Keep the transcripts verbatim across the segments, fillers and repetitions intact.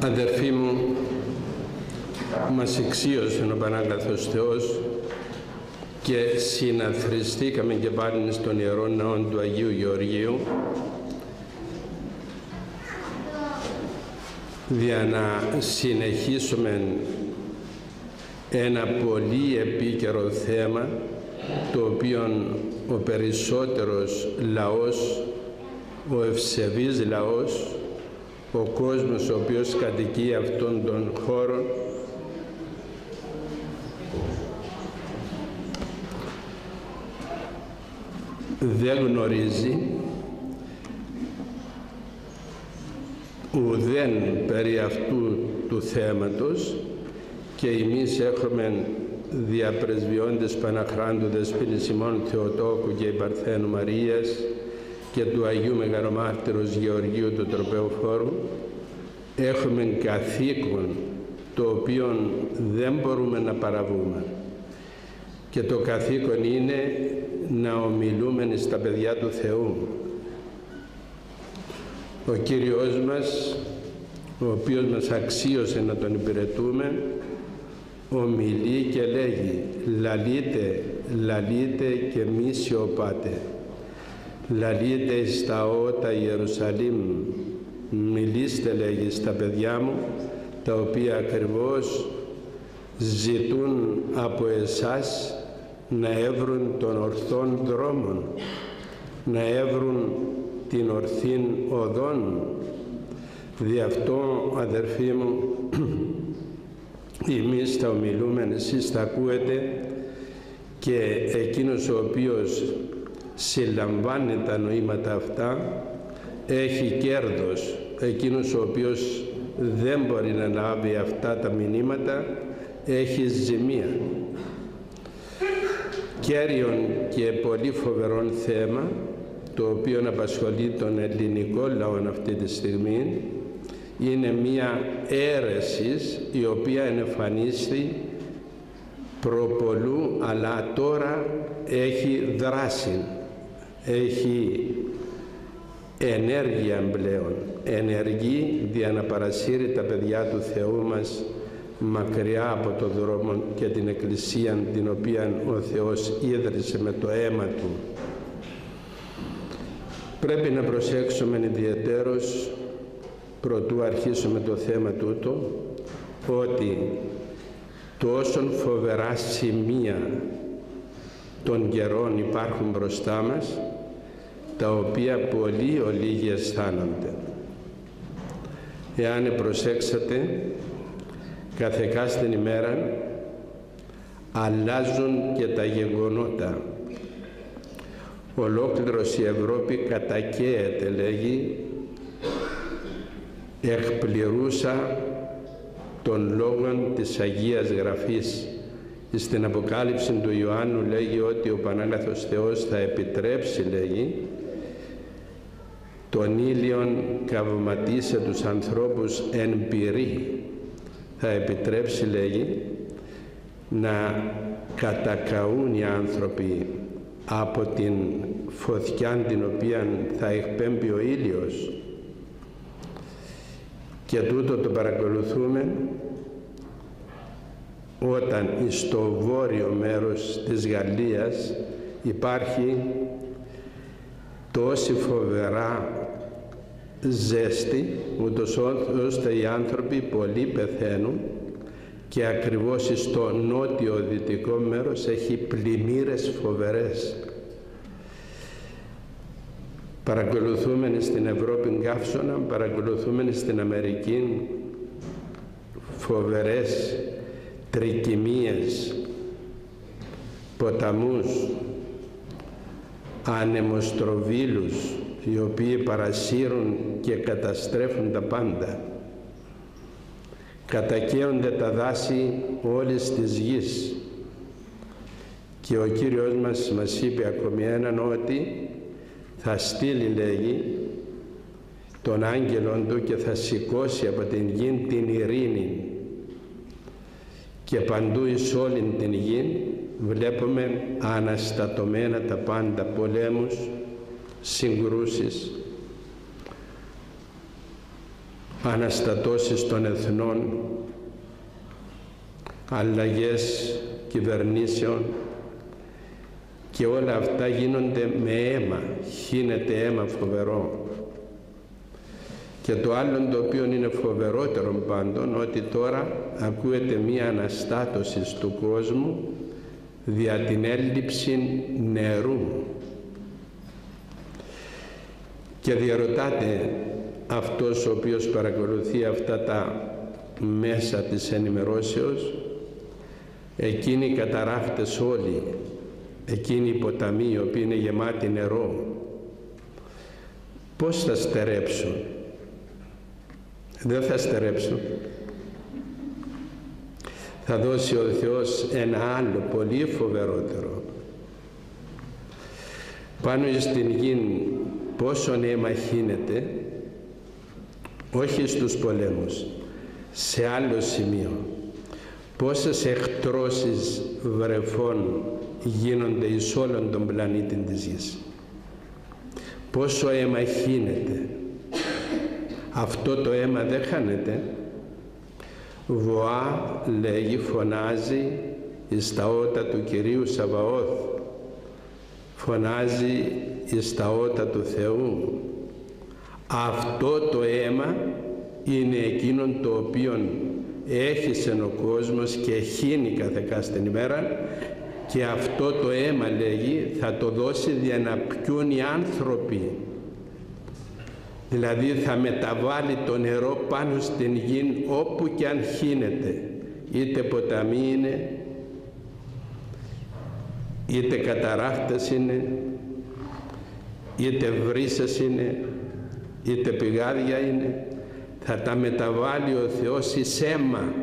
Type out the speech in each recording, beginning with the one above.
Αδερφοί μου, μας εξίωσε ο Πανάγαθος Θεός και συναθριστήκαμε και πάλι στον Ιερό Ναό του Αγίου Γεωργίου για να συνεχίσουμε ένα πολύ επίκαιρο θέμα, το οποίο ο περισσότερος λαός, ο ευσεβής λαός, ο κόσμος ο οποίος κατοικεί αυτόν τον χώρο, δεν γνωρίζει ουδέν περί αυτού του θέματος, και εμείς έχουμε διαπρεσβειόντες Παναχράντου Δεσποίνης ημών Θεοτόκου και η Παρθένου Μαρίας και του Αγίου Μεγαλομάρτυρος Γεωργίου του Τροπεοφόρου, έχουμε καθήκον το οποίο δεν μπορούμε να παραβούμε, και το καθήκον είναι να ομιλούμε στα παιδιά του Θεού. Ο Κύριος μας, ο οποίος μας αξίωσε να τον υπηρετούμε, ομιλεί και λέγει: λαλείτε, λαλείτε και μη σιωπάτε. Λαλείτε στα ότα Ιερουσαλήμ, μιλήστε, λέγει, στα παιδιά μου, τα οποία ακριβώς ζητούν από εσάς να έβρουν τον ορθόν δρόμον, να έβρουν την ορθήν οδόν. Δι' αυτό, αδερφοί μου, εμείς τα ομιλούμε, εσείς τα ακούετε, και εκείνος ο οποίος συλλαμβάνει τα νοήματα αυτά έχει κέρδος. Εκείνος ο οποίος δεν μπορεί να λάβει αυτά τα μηνύματα έχει ζημία. Κέριον και πολύ φοβερόν θέμα, το οποίο απασχολεί τον ελληνικό λαό αυτή τη στιγμή, είναι μία αίρεση η οποία εμφανίστη προπολού, αλλά τώρα έχει δράση, έχει ενέργεια πλέον, ενεργεί για να παρασύρει τα παιδιά του Θεού μας μακριά από το δρόμο και την Εκκλησία την οποία ο Θεός ίδρυσε με το αίμα Του. Πρέπει να προσέξουμε ιδιαιτέρως, προτού αρχίσουμε το θέμα τούτο, ότι τόσον φοβερά σημεία των καιρών υπάρχουν μπροστά μας, τα οποία πολλοί ολίγοι αισθάνονται. Εάν προσέξατε, καθεκάστην ημέρα αλλάζουν και τα γεγονότα. Ολόκληρος η Ευρώπη κατακαίεται, λέγει, εκπληρούσα των λόγων της Αγίας Γραφής. Στην Αποκάλυψη του Ιωάννου λέγει ότι ο Πανάγαθος Θεός θα επιτρέψει, λέγει, τον ήλιον καυματίσε τους ανθρώπους εν πυρή. Θα επιτρέψει, λέγει, να κατακαούν οι άνθρωποι από την φωτιά την οποία θα εκπέμπει ο ήλιος. Και τούτο το παρακολουθούμε όταν στο βόρειο μέρος της Γαλλίας υπάρχει τόση φοβερά ζέστη, ούτως ώστε οι άνθρωποι πολλοί πεθαίνουν, και ακριβώς στο νότιο δυτικό μέρος έχει πλημμύρες φοβερές. Παρακολουθούμε στην Ευρώπη καύσωνα, παρακολουθούμε στην Αμερική φοβερές τρικυμίες, ποταμούς, ανεμοστροβίλους, οι οποίοι παρασύρουν και καταστρέφουν τα πάντα. Κατακαίονται τα δάση όλης της γης. Και ο Κύριος μας μας είπε ακόμη έναν, ότι θα στείλει, λέγει, τον άγγελον Του και θα σηκώσει από την γη την ειρήνη. Και παντού εις όλην την γη βλέπουμε αναστατωμένα τα πάντα, πολέμους, συγκρούσεις. αναστατώσεις των εθνών, αλλαγές κυβερνήσεων, και όλα αυτά γίνονται με αίμα, χύνεται αίμα φοβερό. Και το άλλο το οποίο είναι φοβερότερο πάντων, ότι τώρα ακούεται μία αναστάτωση του κόσμου δια την έλλειψη νερού. Και διαρωτάται αυτός ο οποίος παρακολουθεί αυτά τα μέσα της ενημερώσεως, εκείνοι οι καταράχτες όλοι, εκείνοι οι ποταμοί οι οποίοι είναι γεμάτοι νερό, πώς θα στερέψουν? Δεν θα στερέψουν. Θα δώσει ο Θεός ένα άλλο πολύ φοβερότερο. Πάνω στην γη πόσο αίμα χύνεται, όχι στους πολέμους, σε άλλο σημείο. Πόσες εκτρώσεις βρεφών γίνονται εις όλον τον πλανήτη της γης. Πόσο αίμα χύνεται. Αυτό το αίμα δεν χάνεται. Βοά, λέγει, φωνάζει εις τα ότα του Κυρίου Σαβαώθ. Φωνάζει εις τα ότα του Θεού. Αυτό το αίμα είναι εκείνον το οποίο έχισε ο κόσμος και χύνει κάθε κάστην ημέρα, και αυτό το αίμα, λέγει, θα το δώσει για να πιούν οι άνθρωποι. Δηλαδή θα μεταβάλει το νερό πάνω στην γη όπου και αν χύνεται, είτε ποταμοί είναι, είτε καταράχτες είναι, είτε βρύσες είναι, είτε πηγάδια είναι, θα τα μεταβάλει ο Θεός εις αίμα.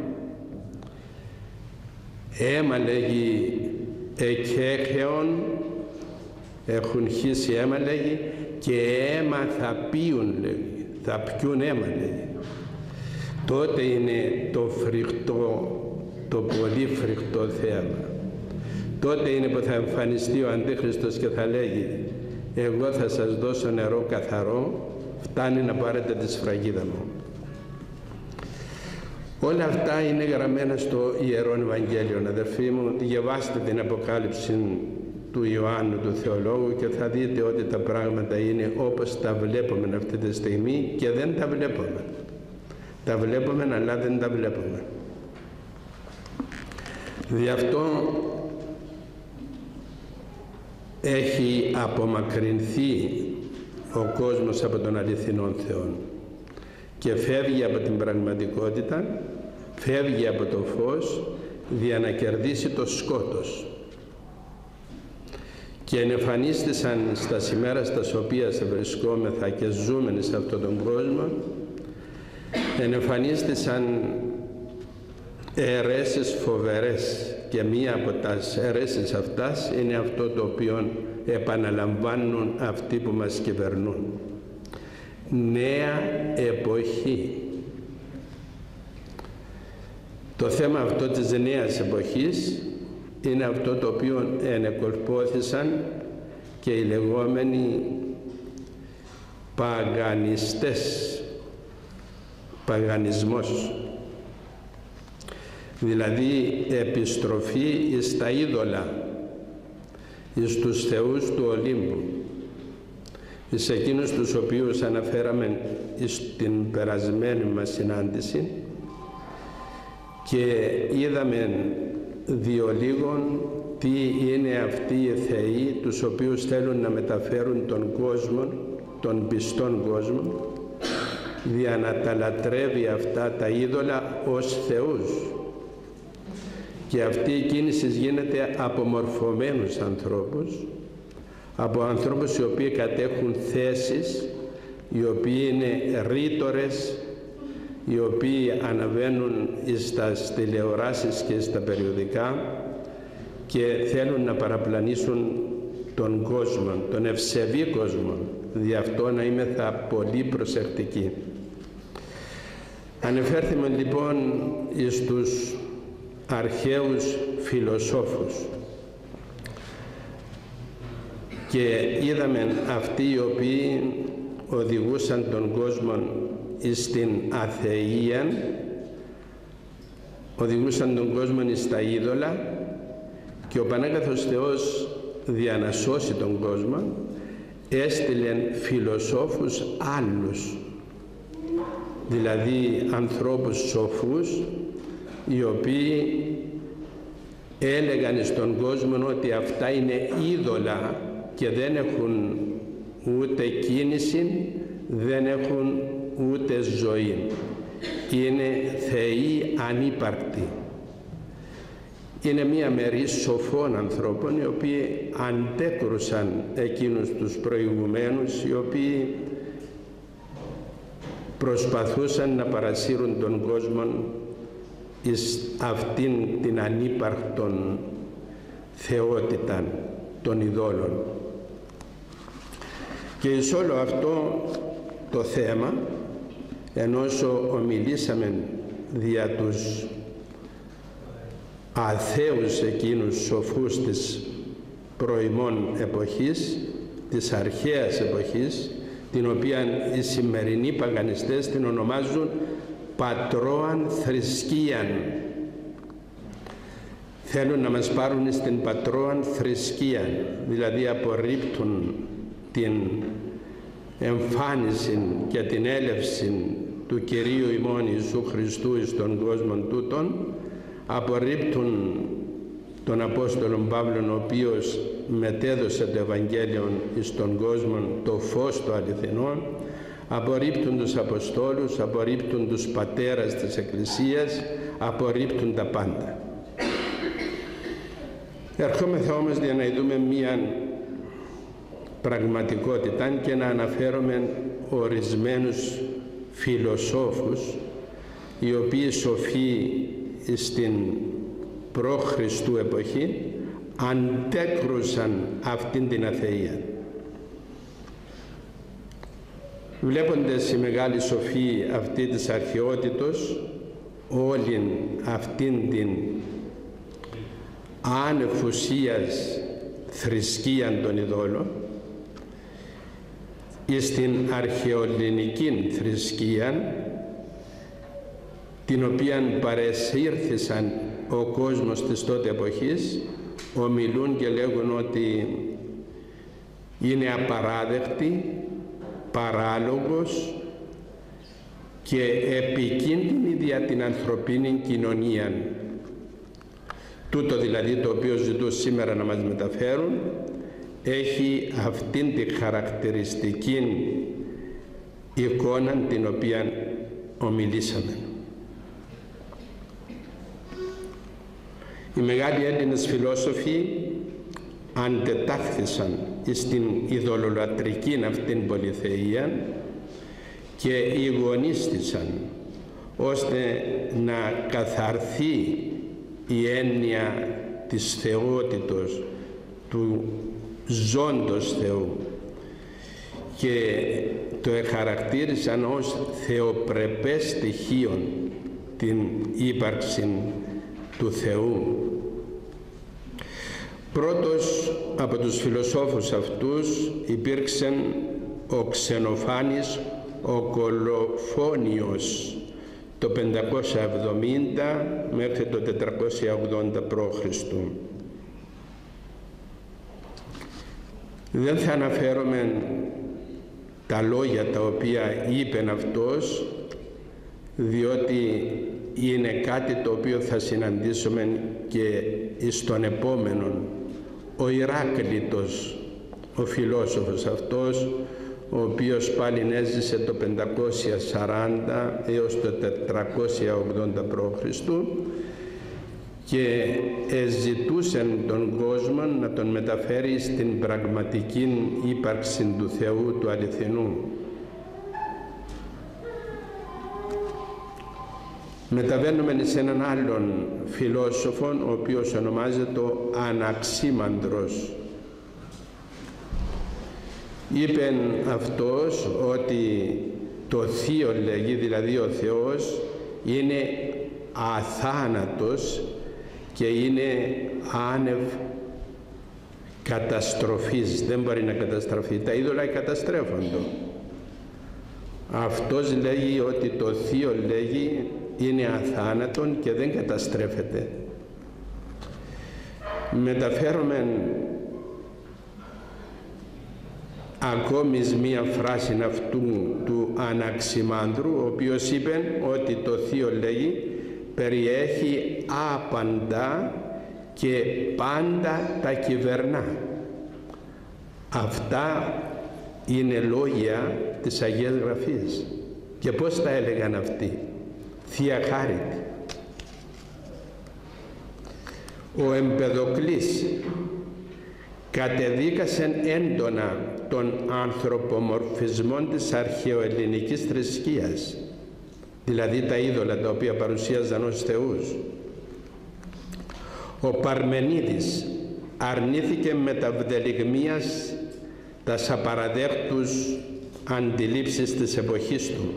Αίμα, λέγει, εκέχεων, έχουν χύσει αίμα, λέγει, και αίμα θα πίουν, λέγει, θα πιούν αίμα, λέγει. Τότε είναι το φρικτό, το πολύ φρικτό θέαμα. Τότε είναι που θα εμφανιστεί ο Αντίχριστος και θα λέγει, εγώ θα σας δώσω νερό καθαρό, φτάνει να πάρετε τη σφραγίδα μου. Όλα αυτά είναι γραμμένα στο Ιερόν Ευαγγέλιο. Αδερφοί μου, διαβάστε την Αποκάλυψη του Ιωάννου του Θεολόγου και θα δείτε ότι τα πράγματα είναι όπως τα βλέπουμε αυτή τη στιγμή, και δεν τα βλέπουμε. Τα βλέπουμε αλλά δεν τα βλέπουμε. Δι' αυτό έχει απομακρυνθεί ο κόσμος από τον αληθινόν Θεό και φεύγει από την πραγματικότητα, φεύγει από το φως για να κερδίσει το σκότος. Και ενεφανίστησαν στα σημέρα στα οποία βρισκόμεθα και ζούμε σε αυτόν τον κόσμο, ενεφανίστησαν αιρέσεις φοβερές, και μία από τις αιρέσεις αυτάς είναι αυτό το οποίο επαναλαμβάνουν αυτοί που μας κυβερνούν. Νέα εποχή. Το θέμα αυτό της νέας εποχής είναι αυτό το οποίο ενεκολπώθησαν και οι λεγόμενοι παγανιστές, παγανισμός, δηλαδή επιστροφή εις τα είδωλα, εις τους θεούς του Ολύμπου, εις εκείνους τους οποίους αναφέραμε στην περασμένη μας συνάντηση, και είδαμε διολίγων τι είναι αυτοί οι θεοί τους οποίους θέλουν να μεταφέρουν τον κόσμο, τον πιστόν κόσμο, για να τα λατρεύει αυτά τα είδωλα ως θεούς. Και αυτή η κίνηση γίνεται από μορφωμένους ανθρώπους, από ανθρώπους οι οποίοι κατέχουν θέσεις, οι οποίοι είναι ρήτορες, οι οποίοι αναβαίνουν στα τηλεοράσεις και στα περιοδικά και θέλουν να παραπλανήσουν τον κόσμο, τον ευσεβή κόσμο. Δι' αυτό να είμεθα πολύ προσεκτικοί. Ανεφέρθημε λοιπόν εις τους αρχαίους φιλοσόφους και είδαμε αυτοί οι οποίοι οδηγούσαν τον κόσμο στην αθεία, οδηγούσαν τον κόσμο στα είδωλα, και ο Πανάγαθος Θεός, για να σώσει τον κόσμο, έστειλε φιλοσόφους άλλους, δηλαδή ανθρώπους σοφούς, οι οποίοι έλεγαν στον κόσμο ότι αυτά είναι είδωλα και δεν έχουν ούτε κίνηση, δεν έχουν ούτε ζωή. Είναι θεοί ανύπαρκτοι. Είναι μία μερή σοφών ανθρώπων, οι οποίοι αντέκρουσαν εκείνους τους προηγουμένους, οι οποίοι προσπαθούσαν να παρασύρουν τον κόσμο εις αυτήν την ανύπαρκτον θεότητα των ειδόλων. Και εις όλο αυτό το θέμα, ενώ ομιλήσαμε δια τους αθέους εκείνους σοφούς της προημών εποχής, της αρχαίας εποχής, την οποία οι σημερινοί παγανιστές την ονομάζουν πατρώαν θρησκείαν. Θέλουν να μας πάρουν στην πατρώαν θρησκεία, δηλαδή απορρίπτουν την εμφάνιση και την έλευση του Κυρίου ημών Ιησού Χριστού εις τον κόσμο τούτον, απορρίπτουν τον Απόστολο Παύλον, ο οποίος μετέδωσε το Ευαγγέλιο εις τον κόσμο, το φως το αληθινό, απορρίπτουν τους Αποστόλους, απορρίπτουν τους πατέρας της Εκκλησίας, απορρίπτουν τα πάντα. Ερχόμεθα όμως για να δούμε μία πραγματικότητα και να αναφέρομαι ορισμένους φιλοσόφους, οι οποίοι σοφοί στην προ-Χριστού εποχή αντέκρουσαν αυτήν την αθεία. Βλέποντας οι μεγάλοι σοφοί αυτή της αρχαιότητος, όλην αυτήν την ανεφουσίας θρησκείαν των ειδόλων, εις την αρχαιοελληνική θρησκεία, την οποία παρεσύρθησαν ο κόσμος της τότε εποχής, ομιλούν και λέγουν ότι είναι απαράδεκτη, παράλογος και επικίνδυνη δια την ανθρωπίνη κοινωνία. Τούτο δηλαδή το οποίο ζητούν σήμερα να μας μεταφέρουν έχει αυτήν τη χαρακτηριστική εικόνα την οποία ομιλήσαμε. Οι μεγάλοι Έλληνες φιλόσοφοι αντετάχθησαν στην ειδωλολατρική αυτήν πολυθεία και ηγονίστησαν ώστε να καθαρθεί η έννοια της θεότητος, του ζώντος Θεού, και το εχαρακτήρισαν ως θεοπρεπές στοιχείον την ύπαρξη του Θεού. Πρώτος από τους φιλοσόφους αυτούς υπήρξε ο Ξενοφάνης ο Κολοφόνιος το πεντακόσια εβδομήντα μέχρι το τετρακόσια ογδόντα π.Χ. Δεν θα αναφέρομαι τα λόγια τα οποία είπε αυτός, διότι είναι κάτι το οποίο θα συναντήσουμε και στον επόμενο. Ο Ηράκλειτος, ο φιλόσοφος αυτός, ο οποίος πάλι έζησε το πεντακόσια σαράντα έως το τετρακόσια ογδόντα π.Χ. και ζητούσε τον κόσμο να τον μεταφέρει στην πραγματική ύπαρξη του Θεού του αληθινού. Μεταβαίνουμε σε έναν άλλον φιλόσοφο, ο οποίος ονομάζεται ο Αναξίμανδρος. Είπε αυτός ότι το Θείο, λέγει, δηλαδή ο Θεός, είναι αθάνατος και είναι άνευ καταστροφής, δεν μπορεί να καταστραφεί. Τα είδωλα καταστρέφονται. Αυτός λέγει ότι το θείο, λέγει, είναι αθάνατον και δεν καταστρέφεται. Μεταφέρομαι ακόμη μία φράση αυτού του Αναξιμάνδρου, ο οποίος είπε ότι το θείο, λέγει, περιέχει άπαντα και πάντα τα κυβερνά. Αυτά είναι λόγια της Αγίας Γραφής. Και πώς τα έλεγαν αυτοί? Θεία Χάρητη. Ο Εμπεδοκλής κατεδίκασε έντονα τον ανθρωπομορφισμό της αρχαιοελληνικής θρησκείας, δηλαδή τα είδωλα τα οποία παρουσίαζαν ως θεούς. Ο Παρμενίδης αρνήθηκε με τα βδελιγμίας τας απαραδέχτους αντιλήψεις της εποχής του.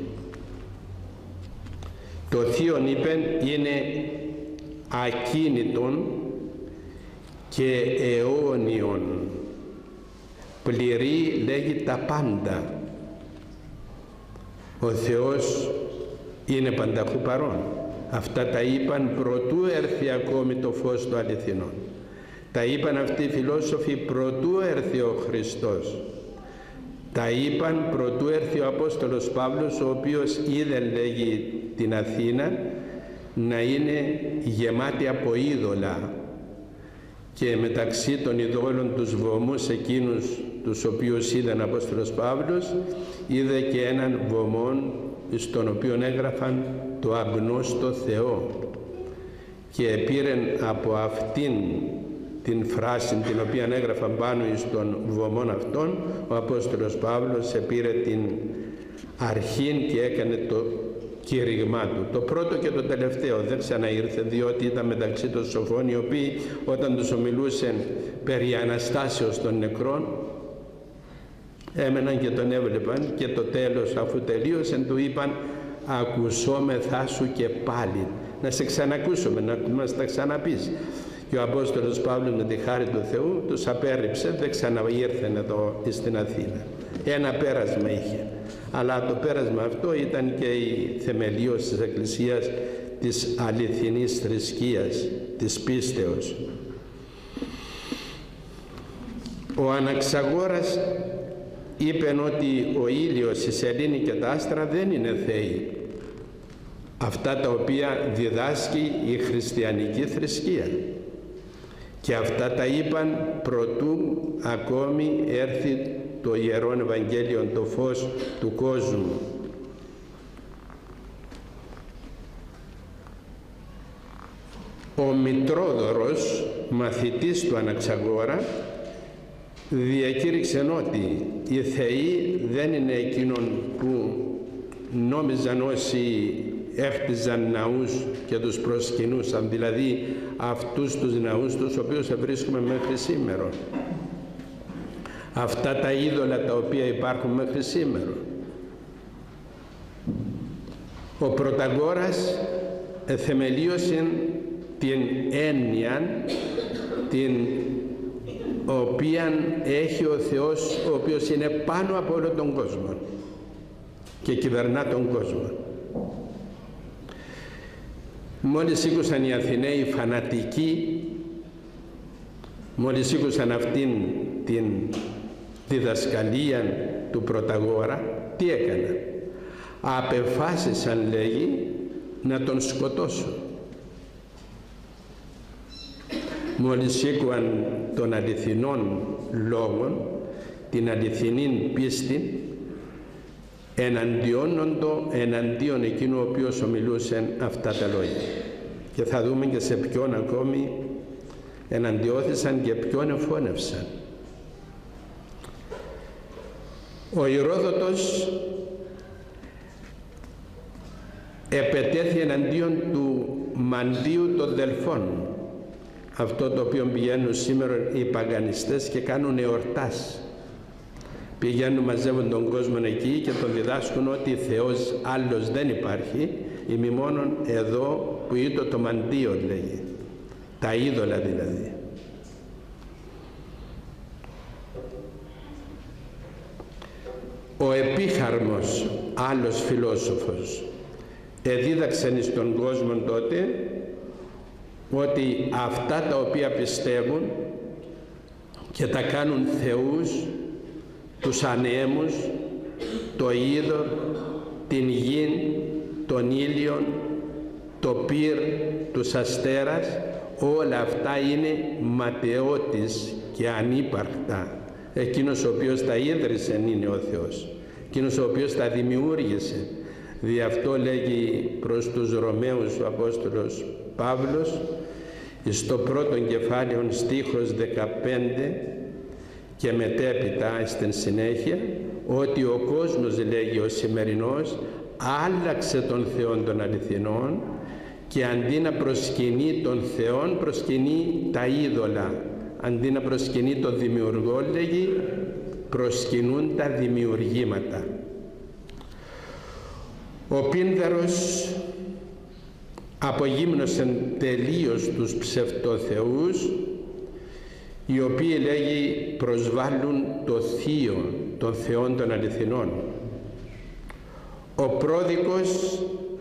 Το θείον, είπεν, είναι ακίνητον και αιώνιον, πληρεί, λέγει, τα πάντα. Ο Θεός είναι πανταχού παρών. Αυτά τα είπαν προτού έρθει ακόμη το φως του αληθινών. Τα είπαν αυτοί οι φιλόσοφοι προτού έρθει ο Χριστός. Τα είπαν προτού έρθει ο Απόστολος Παύλος, ο οποίος είδε, λέγει, την Αθήνα να είναι γεμάτη από είδωλα, και μεταξύ των ειδόλων τους βωμούς εκείνους τους οποίους είδαν ο Απόστολος Παύλος, είδε και έναν βωμόν στον οποίο έγραφαν το αγνώστο Θεό, και πήρε από αυτήν την φράση την οποία έγραφαν πάνω στον βωμόν αυτόν, ο Απόστολος Παύλος επήρε την αρχήν και έκανε το κήρυγμά του, το πρώτο και το τελευταίο. Δεν ξαναήρθε, διότι ήταν μεταξύ των σοφών, οι οποίοι όταν τους ομιλούσαν περί Αναστάσεως των νεκρών έμεναν και τον έβλεπαν, και το τέλος, αφού τελείωσαν, του είπαν «ακουσόμεθά σου και πάλι, να σε ξανακούσουμε, να μας τα ξαναπείς». Και ο Απόστολος Παύλος με τη χάρη του Θεού τους απέρριψε, δεν ξαναήρθεν εδώ στην Αθήνα. Ένα πέρασμα είχε, αλλά το πέρασμα αυτό ήταν και η θεμελίωση της Εκκλησίας, της αληθινής θρησκείας, της πίστεως. Ο Αναξαγόρας είπε ότι ο ήλιος, η σελήνη και τα άστρα δεν είναι θεοί. Αυτά τα οποία διδάσκει η χριστιανική θρησκεία. Και αυτά τα είπαν προτού ακόμη έρθει το Ιερόν Ευαγγέλιο, το φως του κόσμου. Ο Μητρόδωρος, μαθητής του Αναξαγόρα, διακήρυξε ότι οι θεοί δεν είναι εκείνον που νόμιζαν όσοι έχτιζαν ναούς και τους προσκυνούσαν, δηλαδή αυτούς τους ναούς τους οποίους βρίσκουμε μέχρι σήμερα. Αυτά τα είδωλα τα οποία υπάρχουν μέχρι σήμερα. Ο Πρωταγόρας θεμελίωσε την έννοια την οποία έχει ο Θεός, ο οποίος είναι πάνω από όλο τον κόσμο και κυβερνά τον κόσμο. Μόλις ήκουσαν οι Αθηναίοι φανατικοί, μόλις ήκουσαν αυτήν την διδασκαλία του Πρωταγόρα, τι έκαναν? Απεφάσισαν, λέγει, να τον σκοτώσουν. Μόλις ήκουαν των αληθινών λόγων, την αληθινή πίστη, εναντιώνοντο εναντίον εκείνου ο οποίος ομιλούσε αυτά τα λόγια. Και θα δούμε και σε ποιον ακόμη εναντιώθησαν και ποιον εφώνευσαν. Ο Ηρόδοτος επετέθη εναντίον του μαντίου των Δελφών, αυτό το οποίο πηγαίνουν σήμερα οι παγανιστές και κάνουν εορτάς. Πηγαίνουν, μαζεύουν τον κόσμο εκεί και τον διδάσκουν ότι Θεός άλλος δεν υπάρχει, ημί μόνον εδώ που ήτο το μαντίο, λέγει, τα είδωλα δηλαδή. Ο Επίχαρμος, άλλος φιλόσοφος, εδίδαξεν εις τον κόσμο τότε ότι αυτά τα οποία πιστεύουν και τα κάνουν θεούς, τους ανέμους, το είδωρ, την γην, τον ήλιον, το πυρ, τους αστέρας, όλα αυτά είναι ματαιότης και ανύπαρκτα. Εκείνος ο οποίος τα ίδρυσε είναι ο Θεός, εκείνος ο οποίος τα δημιούργησε. Δι' αυτό λέγει προς τους Ρωμαίους ο Απόστολος Παύλος στο πρώτο κεφάλαιο στίχος δεκαπέντε και μετέπειτα στην συνέχεια, ότι ο κόσμος, λέγει, ο σημερινός άλλαξε τον Θεόν των αληθινών και αντί να προσκυνεί τον Θεόν προσκυνεί τα είδωλα, αντί να προσκυνεί τον δημιουργό, λέγει, προσκυνούν τα δημιουργήματα. Ο Πίνδαρος απογύμνωσε τελείως τους ψευτοθεούς, οι οποίοι, λέγει, προσβάλλουν το θείο των θεών των αληθινών. Ο Πρόδικος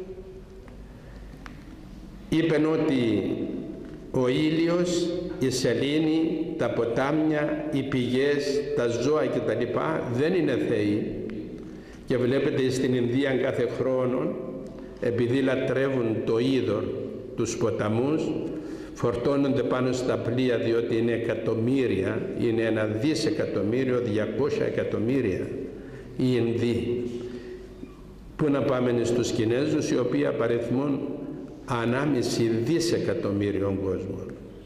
είπε ότι ο ήλιος, η σελήνη, τα ποτάμια, οι πηγές, τα ζώα κτλ. Δεν είναι θεοί, και βλέπετε στην Ινδία κάθε χρόνο, επειδή λατρεύουν το είδωρ, τους ποταμούς, φορτώνονται πάνω στα πλοία, διότι είναι εκατομμύρια, είναι ένα δισεκατομμύριο, διακόσια εκατομμύρια οι Ινδοί. Πού να πάμε στους Κινέζους, οι οποίοι απαριθμούν ανάμιση δισεκατομμύριων κόσμων.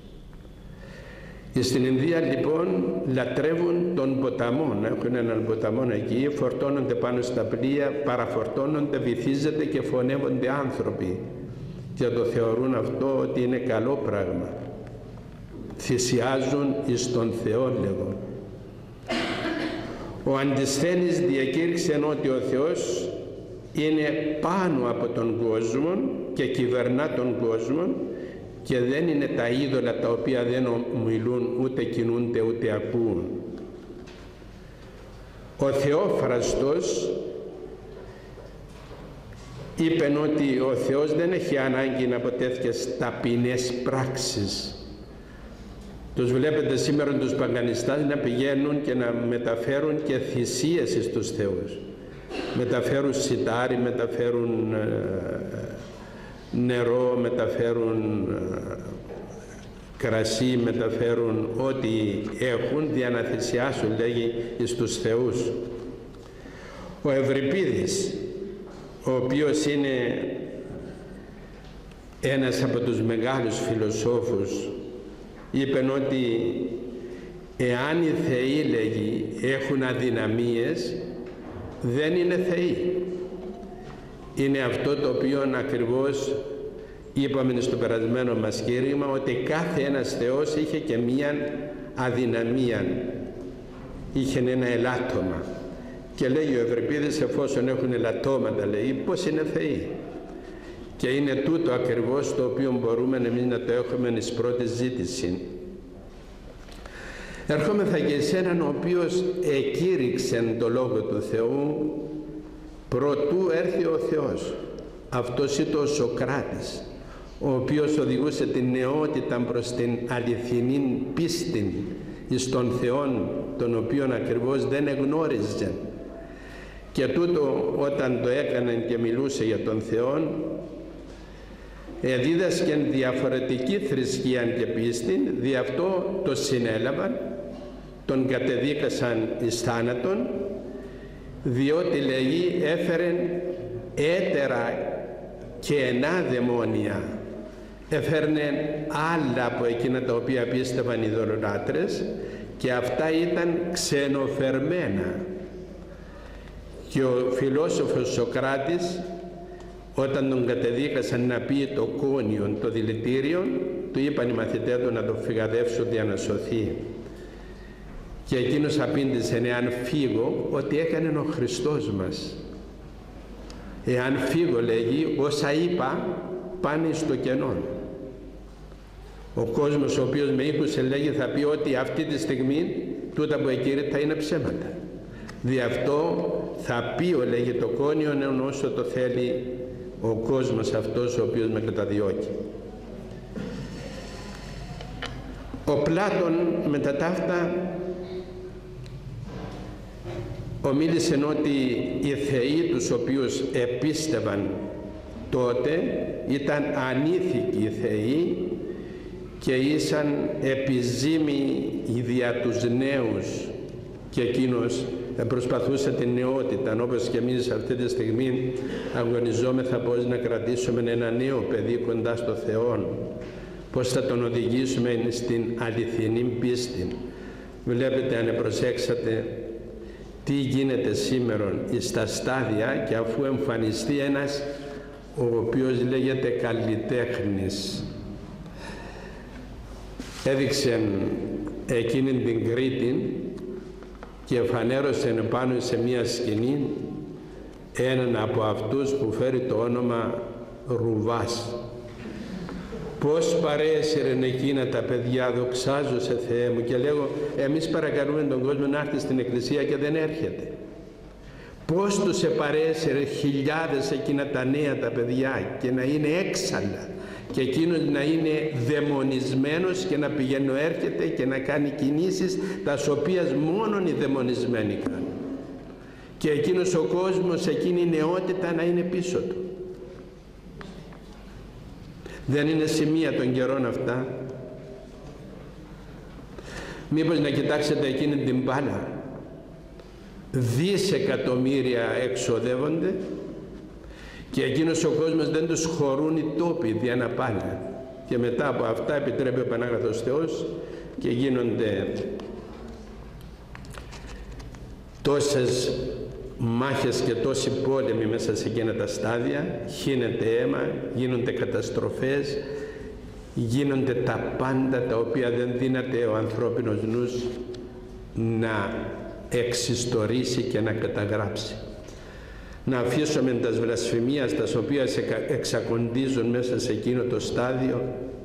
Στην Ινδία λοιπόν λατρεύουν τον ποταμόν, έχουν έναν ποταμόν εκεί, φορτώνονται πάνω στα πλοία, παραφορτώνονται, βυθίζεται και φωνεύονται άνθρωποι και το θεωρούν αυτό ότι είναι καλό πράγμα. Θυσιάζουν εις τον Θεό, λέγω. Ο Αντισθένης διακήρυξε ότι ο Θεός είναι πάνω από τον κόσμο και κυβερνά τον κόσμο και δεν είναι τα είδωλα τα οποία δεν μιλούν, ούτε κινούνται, ούτε ακούν. Ο Θεόφραστος είπε ότι ο Θεός δεν έχει ανάγκη από τέτοιες ταπεινές πράξεις. Τους βλέπετε σήμερα τους παγανιστάς να πηγαίνουν και να μεταφέρουν και θυσίες στους θεούς. Μεταφέρουν σιτάρι, μεταφέρουν νερό, μεταφέρουν κρασί, μεταφέρουν ό,τι έχουν για να θυσιάσουν, λέγει, στους θεούς. Ο Ευρυπίδης, ο οποίος είναι ένας από τους μεγάλους φιλοσόφους, είπε ότι εάν οι θεοί, λέγει, έχουν αδυναμίες, δεν είναι θεοί. Είναι αυτό το οποίο ακριβώς είπαμε στο περασμένο μας κήρυγμα, ότι κάθε ένας θεός είχε και μία αδυναμία, είχε ένα ελάττωμα. Και λέει ο Ευρυπίδης, εφόσον έχουν ελαττώματα, λέει, πώς είναι θεοί. Και είναι τούτο ακριβώς το οποίο μπορούμε εμείς να το έχουμε εις πρώτη ζήτηση. Ερχόμεθα και σε έναν ο οποίος εκήρυξε το Λόγο του Θεού προτού έρθει ο Θεός. Αυτός ήταν ο Σωκράτης, ο οποίος οδηγούσε την νεότητα προς την αληθινή πίστη εις τον Θεόν, τον οποίον ακριβώς δεν εγνώριζε. Και τούτο όταν το έκανε και μιλούσε για τον Θεό, εδίδασκεν διαφορετική θρησκεία και πίστη, δι' αυτό το συνέλαβαν, τον κατεδίκασαν εις θάνατον, διότι, λέγει, έφερεν έτερα και ενά δαιμόνια, έφερνε άλλα από εκείνα τα οποία πίστευαν οι ειδωλολάτρες, και αυτά ήταν ξενοφερμένα. Και ο φιλόσοφος Σωκράτης, όταν τον κατεδίκασαν να πει το κόνιον, το δηλητήριο, του είπαν οι μαθητές του να το φυγαδεύσουν για να σωθεί. Και εκείνος απήντησε, εάν φύγω, ότι έκανε ο Χριστός μας. Εάν φύγω, λέγει, όσα είπα πάνε στο κενό. Ο κόσμος ο οποίος με ήκουσε, λέγει, θα πει ότι αυτή τη στιγμή τούτα που εκήρυτα είναι ψέματα. Δι' αυτό θα πει ο λέγει το κόνιον όσο το θέλει ο κόσμος αυτός ο οποίος με καταδιώκει. Ο Πλάτων μετά τα αυτά ομίλησε ότι οι θεοί τους οποίους επίστευαν τότε ήταν ανήθικοι θεοί και ήσαν επιζήμοι δια τους νέους, και εκείνος προσπαθούσε την νεότητα, όπως και εμείς αυτή τη στιγμή αγωνιζόμεθα πώς να κρατήσουμε ένα νέο παιδί κοντά στο Θεό, πώς θα τον οδηγήσουμε στην αληθινή πίστη. Βλέπετε, αν προσέξατε τι γίνεται σήμερα στα στάδια, και αφού εμφανιστεί ένας ο οποίος λέγεται καλλιτέχνης, έδειξε εκείνη την Κρήτη και φανέρωσε πάνω σε μια σκηνή έναν από αυτούς που φέρει το όνομα Ρουβάς. Πώς παρέσυρεν εκείνα τα παιδιά, δοξάζω σε Θεέ μου, και λέγω εμείς παρακαλούμε τον κόσμο να έρθει στην εκκλησία και δεν έρχεται. Πώς τους επαρέσυρε χιλιάδες εκείνα τα νέα τα παιδιά και να είναι έξαλλα, και εκείνος να είναι δαιμονισμένος και να πηγαίνει έρχεται και να κάνει κινήσεις τα οποίες μόνον οι δαιμονισμένοι κάνουν, και εκείνος ο κόσμος, εκείνη η νεότητα να είναι πίσω του. Δεν είναι σημεία των καιρών αυτά? Μήπως να κοιτάξετε εκείνη την μπάλα, δισεκατομμύρια εξοδεύονται και εκείνος ο κόσμος δεν τους χωρούν οι τόποι δια να πάνε, και μετά από αυτά επιτρέπει ο Πανάγαθος Θεός και γίνονται τόσες μάχες και τόσοι πόλεμοι μέσα σε εκείνα τα στάδια, χύνεται αίμα, γίνονται καταστροφές, γίνονται τα πάντα τα οποία δεν δύναται ο ανθρώπινος νους να εξιστορήσει και να καταγράψει. Να αφήσουμε τα βλασφημίας τα οποία εξακοντίζουν μέσα σε εκείνο το στάδιο,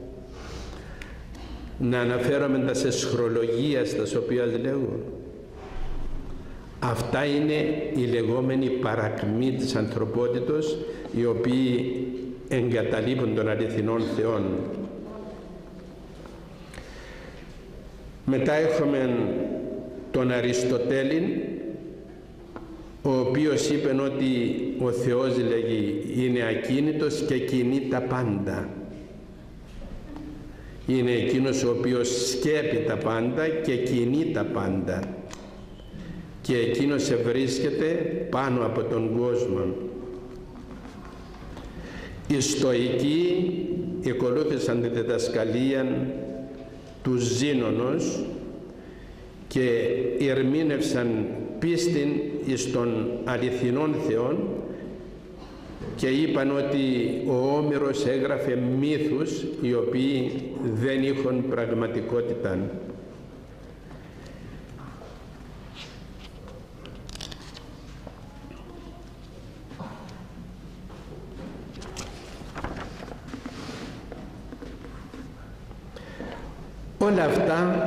να αναφέρομαι τα εσχρολογίες τα οποία λέγω. Αυτά είναι οι λεγόμενοι παρακμοί της ανθρωπότητος, οι οποίοι εγκαταλείπουν των αληθινών Θεών. Μετά έχουμε τον Αριστοτέλη, ο οποίος είπε ότι ο Θεός, λέγει, είναι ακίνητος και κινεί τα πάντα. Είναι εκείνος ο οποίος σκέπει τα πάντα και κινεί τα πάντα, και εκείνος ευρίσκεται πάνω από τον κόσμο. Οι Στοικοί ακολούθησαν τη διδασκαλία του Ζήνωνος και ερμήνευσαν πίστην εις των αληθινών Θεών, και είπαν ότι ο Όμηρος έγραφε μύθους οι οποίοι δεν είχαν πραγματικότητα. Όλα αυτά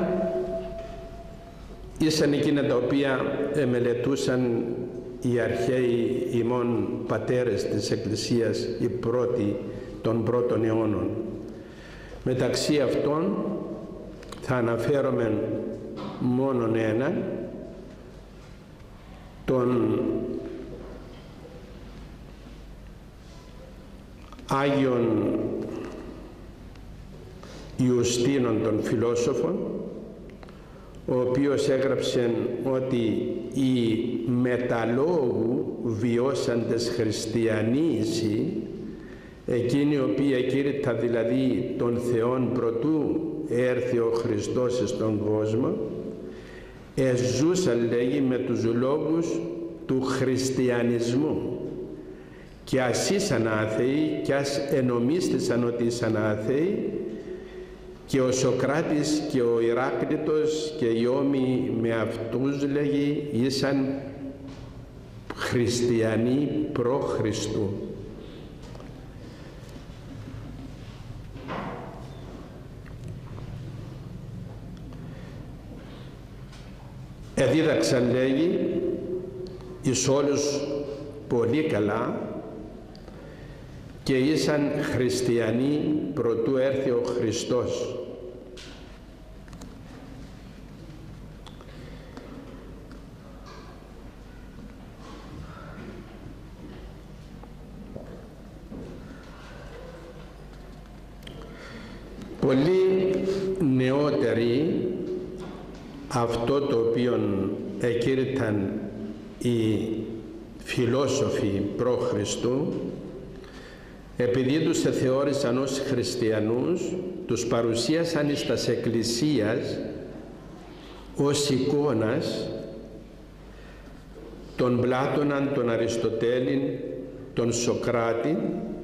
ήσαν εκείνα τα οποία μελετούσαν οι αρχαίοι ημών πατέρες της Εκκλησίας, οι πρώτοι των πρώτων αιώνων. Μεταξύ αυτών θα αναφέρομαι μόνον ένα, τον Άγιον Ιουστίνον τον φιλόσοφο, ο οποίος έγραψε ότι οι μεταλόγου βιώσαντες χριστιανοί, εκείνοι οι οποίοι εκήρυτα δηλαδή των Θεών προτού έρθει ο Χριστός στον κόσμο, εζούσαν, λέγει, με τους λόγους του χριστιανισμού, και ας ήσαν άθεοι και ας ενομίστησαν ότι ήσαν άθεοι, και ο Σοκράτης και ο Ηράκλητος και οι όμοιοι με αυτούς, λέγει, ήσαν χριστιανοί προ Χριστού. Εδίδαξαν, λέγει, εις όλους πολύ καλά και ήσαν χριστιανοί προτού έρθει ο Χριστός. Πολλοί νεότεροι, αυτό το οποίο εκήρυταν οι φιλόσοφοι προ Χριστού, επειδή τους εθεώρησαν ως χριστιανούς, τους παρουσίασαν εις τας εκκλησίας ως εικόνας τον Πλάτωναν, τον Αριστοτέλην, τον Σοκράτη,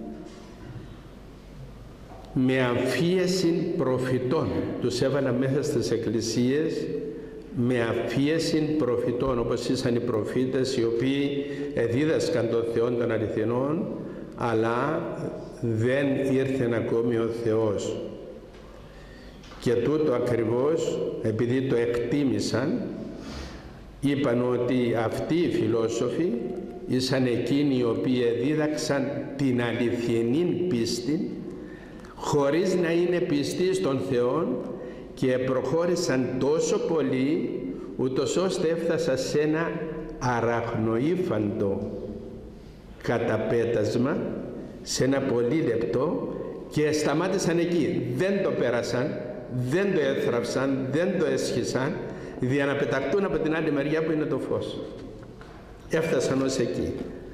με αμφίεση προφητών. Τους έβαλαν μέσα στις εκκλησίες με αμφίεση προφητών, όπως ήσαν οι προφήτες οι οποίοι εδίδασκαν τον Θεό των αληθινών, αλλά δεν ήρθε ακόμη ο Θεός. Και τούτο ακριβώς, επειδή το εκτίμησαν, είπαν ότι αυτοί οι φιλόσοφοι ήσαν εκείνοι οι οποίοι δίδαξαν την αληθινή πίστη χωρίς να είναι πιστοί στον Θεό, και προχώρησαν τόσο πολύ ούτως ώστε έφτασαν σε ένα αραχνοήφαντο καταπέτασμα, σε ένα πολύ λεπτό, και σταμάτησαν εκεί. Δεν το πέρασαν, δεν το έθραψαν, δεν το έσχισαν, για να πεταχτούν από την άλλη μεριά που είναι το φως. Έφτασαν ως εκεί.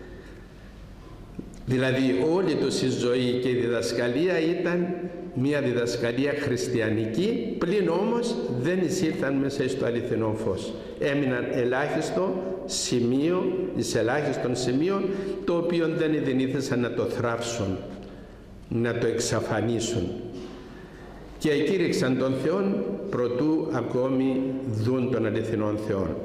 Δηλαδή όλη τους η ζωή και η διδασκαλία ήταν μια διδασκαλία χριστιανική, πλην όμως δεν εισήλθαν μέσα στο αληθινό φως. Έμειναν ελάχιστο σημείο, εις ελάχιστον σημείων, το οποίο δεν ειδηνήθησαν να το θράψουν, να το εξαφανίσουν. Και εκήρυξαν τον Θεό προτού ακόμη δουν τον αληθινόν Θεό.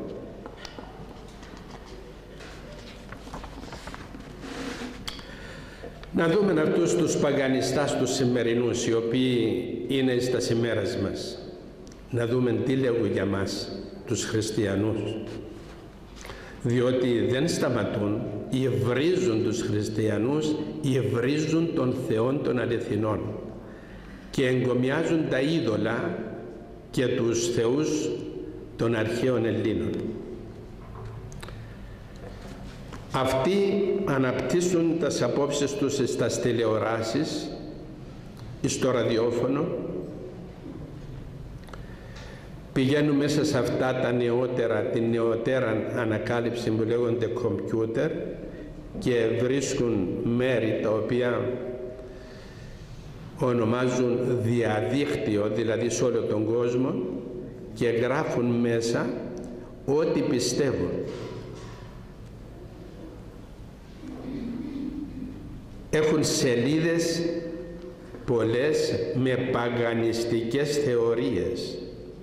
Να δούμε αυτούς τους παγανιστάς τους σημερινούς, οι οποίοι είναι στα ημέρας μας. Να δούμε τι λέγουν για μας τους χριστιανούς, διότι δεν σταματούν, υβρίζουν τους χριστιανούς, υβρίζουν τον Θεό των αληθινών και εγκομιάζουν τα είδωλα και τους θεούς των αρχαίων Ελλήνων. Αυτοί αναπτύσσουν τις απόψεις τους στις τηλεοράσεις, στο ραδιόφωνο, πηγαίνουν μέσα σε αυτά τα νεότερα, την νεωτέρα ανακάλυψη που λέγονται κομπιούτερ, και βρίσκουν μέρη τα οποία ονομάζουν διαδίκτυο, δηλαδή σε όλο τον κόσμο, και γράφουν μέσα ό,τι πιστεύουν. Έχουν σελίδες πολλές με παγανιστικές θεωρίες.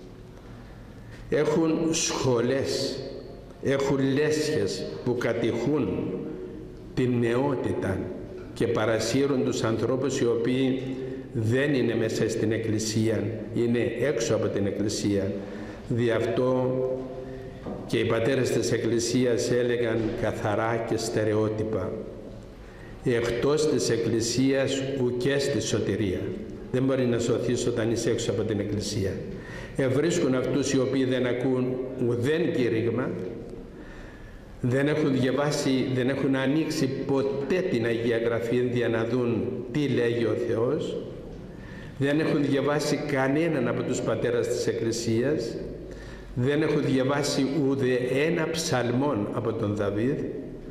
Έχουν σχολές, έχουν λέσχες που κατηχούν την νεότητα και παρασύρουν τους ανθρώπους οι οποίοι δεν είναι μέσα στην Εκκλησία, είναι έξω από την Εκκλησία. Δι' αυτό και οι πατέρες της Εκκλησίας έλεγαν καθαρά και στερεότυπα: εκτός της Εκκλησίας ουκέ στη σωτηρία. Δεν μπορεί να σωθείς όταν είσαι έξω από την Εκκλησία. Ευρίσκουν αυτούς οι οποίοι δεν ακούν ουδέν κήρυγμα, δεν έχουν διαβάσει, δεν έχουν ανοίξει ποτέ την Αγία Γραφή για να δουν τι λέγει ο Θεός, δεν έχουν διαβάσει κανέναν από τους πατέρες της Εκκλησίας, δεν έχουν διαβάσει ούτε ένα ψαλμόν από τον Δαβίδ,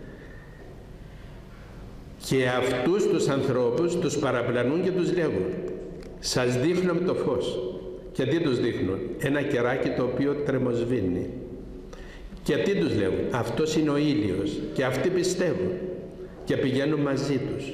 και αυτούς τους ανθρώπους τους παραπλανούν και τους λέγουν: σας δείχνω το φως. Και τι τους δείχνουν? Ένα κεράκι το οποίο τρεμοσβήνει. Και τι τους λέγουν? Αυτός είναι ο ήλιος. Και αυτοί πιστεύουν και πηγαίνουν μαζί τους.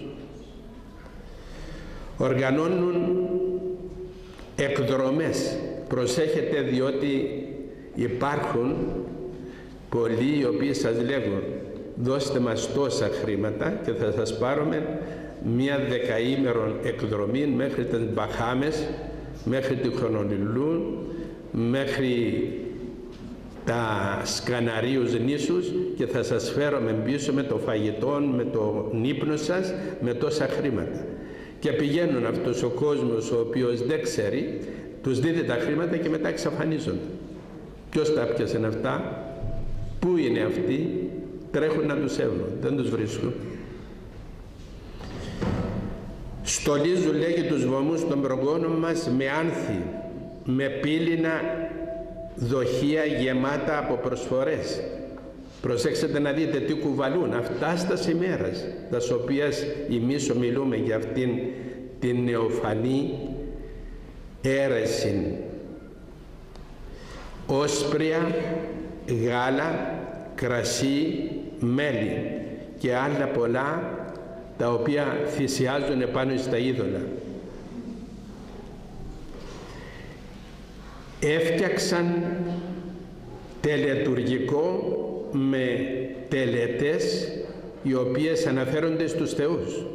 Οργανώνουν εκδρομές. Προσέχετε, διότι υπάρχουν πολλοί οι οποίοι σας λέγουν: δώστε μας τόσα χρήματα και θα σας πάρουμε μια δεκαήμερον εκδρομή μέχρι τις Μπαχάμες, μέχρι τη Χονολουλού, μέχρι τα Σκαναρίους νήσους και θα σας φέρουμε πίσω με το φαγητό, με το ύπνο σας, με τόσα χρήματα. Και πηγαίνουν αυτός ο κόσμος ο οποίος δεν ξέρει, τους δίδει τα χρήματα και μετά εξαφανίζονται. Ποιος τα πιάσε αυτά, πού είναι αυτοί, τρέχουν να τους έβρουν, δεν τους βρίσκουν. Στολίζουν, λέγει, τους βωμούς των προγόνων μας με άνθη, με πύληνα δοχεία γεμάτα από προσφορές. Προσέξτε να δείτε τι κουβαλούν αυτά στα ημέρας, τα οποίας εμείς ομιλούμε για αυτήν την νεοφανή αίρεση. Όσπρια, γάλα, κρασί, μέλι και άλλα πολλά, τα οποία θυσιάζουν πάνω στα είδωλα. Έφτιαξαν τελετουργικό με τελετές οι οποίες αναφέρονται στους θεούς.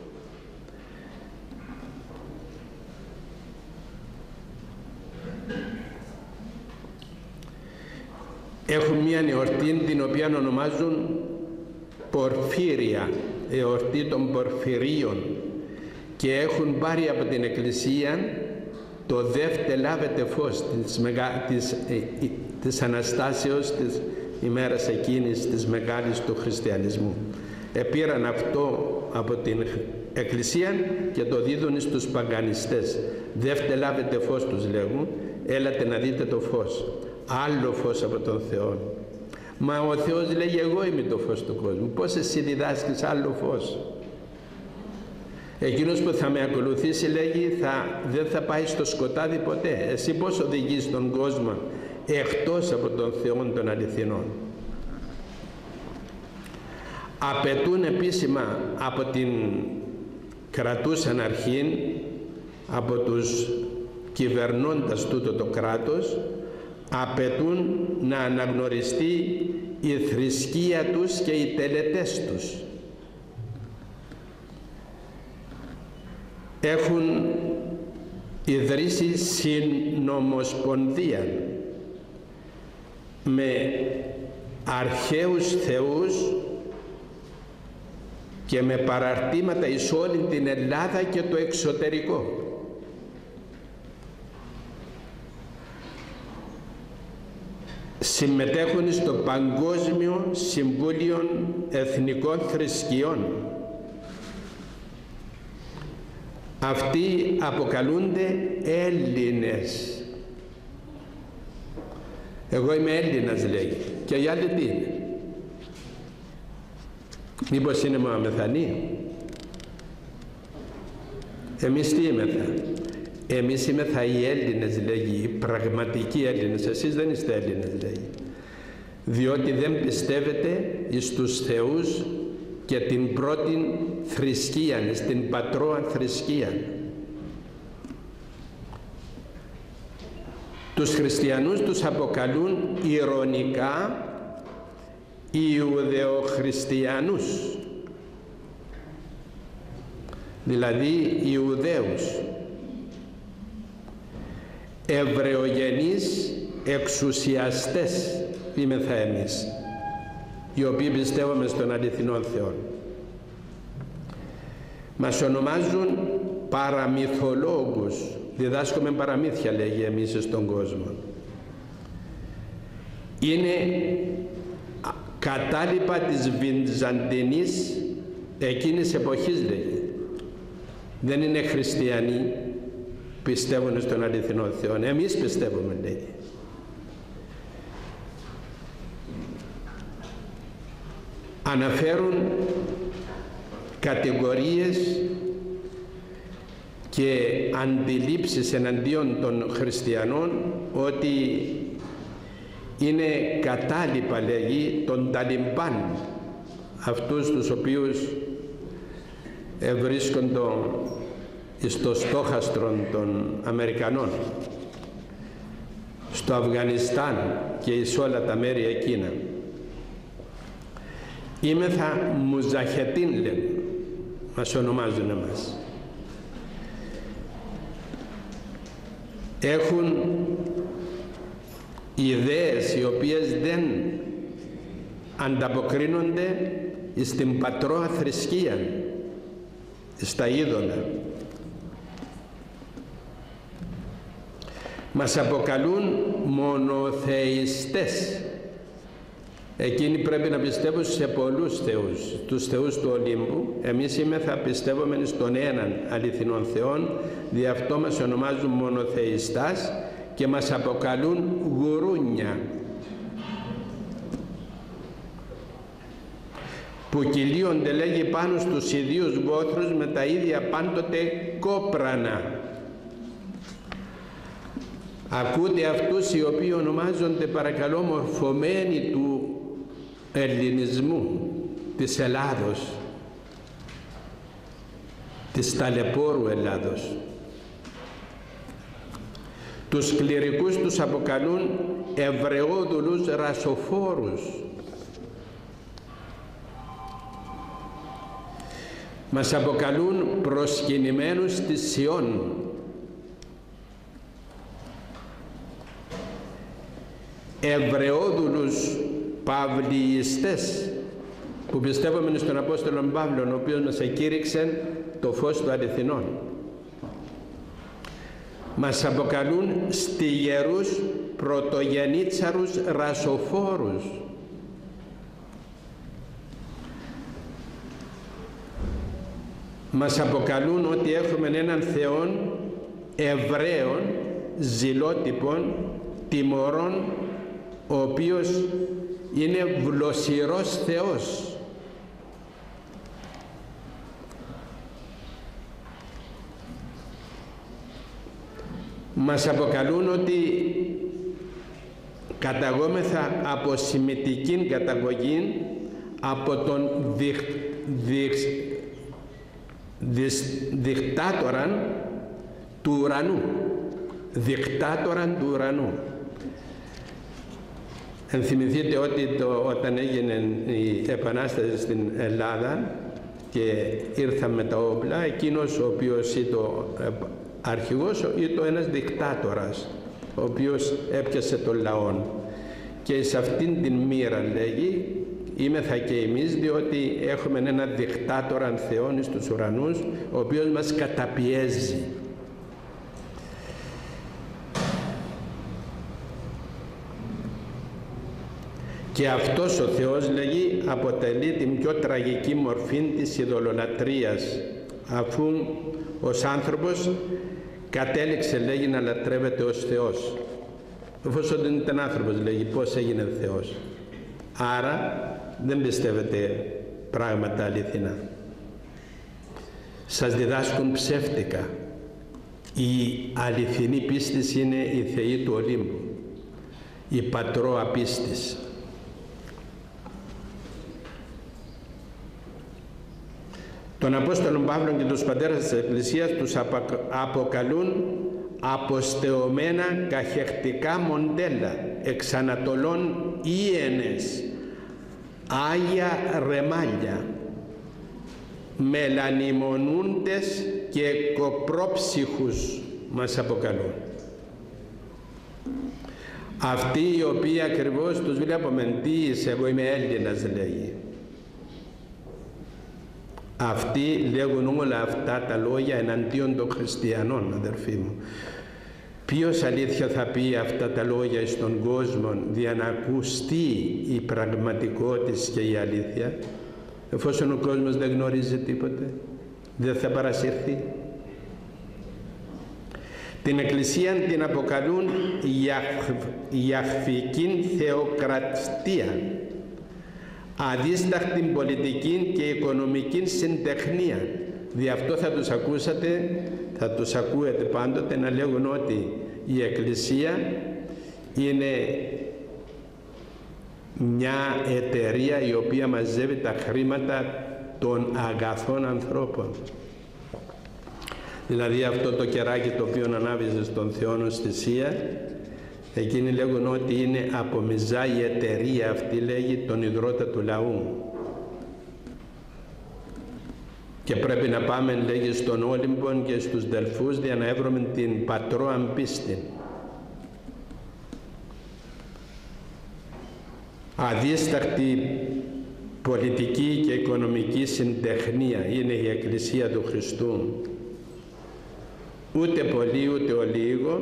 Έχουν μία εορτή την οποία ονομάζουν Πορφύρια, εορτή των Πορφυρίων, και έχουν πάρει από την Εκκλησία το δεύτε λάβετε φως της, μεγα... της... Ε, της Αναστάσεως, της ημέρας εκείνης της μεγάλης του χριστιανισμού. Επήραν αυτό από την Εκκλησία και το δίδουν στους παγανιστές. Δεύτε λάβετε φως, τους λέγουν, έλατε να δείτε το φως. Άλλο φως από τον Θεό. Μα ο Θεός λέγει, εγώ είμαι το φως του κόσμου. Πώς εσύ διδάσκεις άλλο φως? Εκείνος που θα με ακολουθήσει, λέγει, θα, δεν θα πάει στο σκοτάδι ποτέ. Εσύ πώς οδηγείς τον κόσμο εκτός από τον Θεό των αληθινών? Απαιτούν επίσημα από την κρατούσαν αρχήν, από τους κυβερνώντας τούτο το κράτος, απαιτούν να αναγνωριστεί η θρησκεία τους και οι τελετές τους. Έχουν ιδρύσει συνομοσπονδία με αρχαίους θεούς και με παραρτήματα εις όλη την Ελλάδα και το εξωτερικό. Συμμετέχουν στο Παγκόσμιο Συμβούλιο Εθνικών Θρησκειών. Αυτοί αποκαλούνται Έλληνες. Εγώ είμαι Έλληνας, λέει. Και οι άλλοι τι είναι? Μήπως είναι Μωαμεθανοί? Εμείς τι είμεθα? Εμείς είμεθα οι Έλληνες, λέγει, οι πραγματικοί Έλληνες. Εσείς δεν είστε Έλληνες, λέγει. Διότι δεν πιστεύετε εις τους θεούς και την πρώτη θρησκεία, στην πατρώα θρησκεία. Τους χριστιανούς τους αποκαλούν ειρωνικά Ιουδεοχριστιανούς, δηλαδή Ιουδαίους, Εβραιογενείς εξουσιαστές είμεθα εμείς, οι οποίοι πιστεύουμε στον αληθινό Θεό. Μας ονομάζουν παραμυθολόγους, διδάσκουμε παραμύθια, λέγει, εμείς στον κόσμο. Είναι κατάλοιπα της Βυζαντινής εκείνης εποχής, λέγει. Δεν είναι χριστιανοί, πιστεύουν στον αληθινό Θεό. Εμείς πιστεύουμε, λέγει. Αναφέρουν κατηγορίες και αντιλήψεις εναντίον των χριστιανών ότι είναι κατάλοιπα, λέγει, των Ταλιμπάν, αυτούς τους οποίους βρίσκονται στο στόχαστρο των Αμερικανών, στο Αφγανιστάν και εις όλα τα μέρη εκείνα. Είμεθα Μουζαχετίν, λέγουν, μας ονομάζουν εμάς. Έχουν ιδέες οι οποίες δεν ανταποκρίνονται στην πατρόα θρησκεία, στα είδωλα. Μας αποκαλούν μονοθεϊστές. Εκείνοι πρέπει να πιστεύουν σε πολλούς θεούς, τους θεούς του Ολύμπου. Εμείς είμεθα πιστεύουμε στον έναν αληθινόν Θεόν, δι' αυτό μας ονομάζουν μονοθεϊστάς και μας αποκαλούν γουρούνια, που κυλίονται, λέγει, πάνω στους ιδίους βόθρους με τα ίδια πάντοτε κόπρανα. Ακούτε αυτούς οι οποίοι ονομάζονται, παρακαλώ, μορφωμένοι του ελληνισμού, της Ελλάδος, της ταλαιπώρου Ελλάδος. Τους κληρικούς τους αποκαλούν Εβραιόδουλους ρασοφόρους. Μας αποκαλούν προσκυνημένους της Σιών. Εβραιόδουλους παυλιιστές, που πιστεύουμε στον Απόστολο Παύλο, ο οποίος μας εκήρυξε το φως του αληθινών. Μας αποκαλούν στιγερούς πρωτογενήτσαρους ρασοφόρους. Μας αποκαλούν ότι έχουμε έναν Θεόν Εβραίων, ζηλότυπων, τιμωρών, ο οποίος είναι βλοσιρός Θεός. Μας αποκαλούν ότι καταγόμεθα από σημιτική καταγωγή, από τον διχ, διχ, διχ, δικτάτοραν του ουρανού. Δικτάτοραν του ουρανού. Ενθυμηθείτε ότι το, όταν έγινε η Επανάσταση στην Ελλάδα και ήρθαν με τα όπλα, εκείνος ο οποίος ήταν ο αρχηγός ήταν ένας δικτάτορας, ο οποίος έπιασε τον λαό. Και σε αυτήν την μοίρα, λέγει, είμεθα και εμείς, διότι έχουμε ένα δικτάτορα Θεόν στους ουρανούς, ο οποίος μας καταπιέζει. Και αυτός ο Θεός, λέγει, αποτελεί την πιο τραγική μορφή της ειδωλολατρείας, αφού ως άνθρωπος κατέληξε, λέγει, να λατρεύεται ως Θεός. Εφόσον δεν ήταν άνθρωπος, λέγει, πώς έγινε Θεός? Άρα δεν πιστεύετε πράγματα αληθινά. Σας διδάσκουν ψεύτικα. Η αληθινή πίστη είναι η Θεή του Ολύμπου, η πατρόα πίστης. Τον Απόστολο Παύλο και τους πατέρες της Εκκλησίας τους αποκαλούν αποστεωμένα καχεκτικά μοντέλα, εξ Ανατολών Ιένες, Άγια Ρεμάλια, μελανιμονούντες και κοπρόψυχους μας αποκαλούν. Αυτοί οι οποίοι ακριβώς τους βλέπουμε, τι είσαι, εγώ είμαι Έλληνας, λέγει. Αυτοί λέγουν όλα αυτά τα λόγια εναντίον των χριστιανών, αδερφοί μου. Ποιος αλήθεια θα πει αυτά τα λόγια στον κόσμο για να ακουστεί η πραγματικότητα και η αλήθεια? Εφόσον ο κόσμος δεν γνωρίζει τίποτε, δεν θα παρασυρθεί. Την Εκκλησία την αποκαλούν ιαχθική θεοκρατία, αδίσταχτη πολιτική και οικονομική συντεχνία. Δι' αυτό θα τους ακούσατε, θα τους ακούετε πάντοτε να λέγουν ότι η Εκκλησία είναι μια εταιρεία η οποία μαζεύει τα χρήματα των αγαθών ανθρώπων. Δηλαδή αυτό το κεράκι το οποίο ανάβησε στον Θεό ως θυσία, εκείνοι λέγουν ότι είναι από μιζά η εταιρεία αυτή, λέγει, τον ιδρώτα του λαού. Και πρέπει να πάμε, λέγει, στον Όλυμπο και στους Δελφούς για να έβρουμε την πατρόαν πίστη. αδίσταχτη πολιτική και οικονομική συντεχνία είναι η Εκκλησία του Χριστού. Ούτε πολύ ούτε ο λίγο.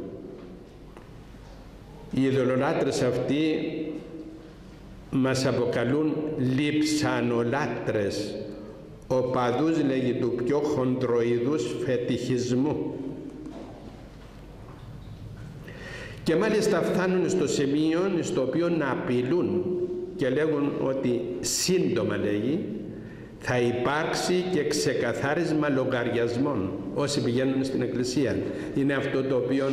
Οι ειδωλολάτρες αυτοί μας αποκαλούν λειψανολάτρες, οπαδούς, λέγει, του πιο χοντροειδούς φετιχισμού. Και μάλιστα φτάνουν στο σημείο στο οποίο να απειλούν και λέγουν ότι σύντομα, λέγει, θα υπάρξει και ξεκαθάρισμα λογαριασμών όσοι πηγαίνουν στην Εκκλησία. Είναι αυτό το οποίο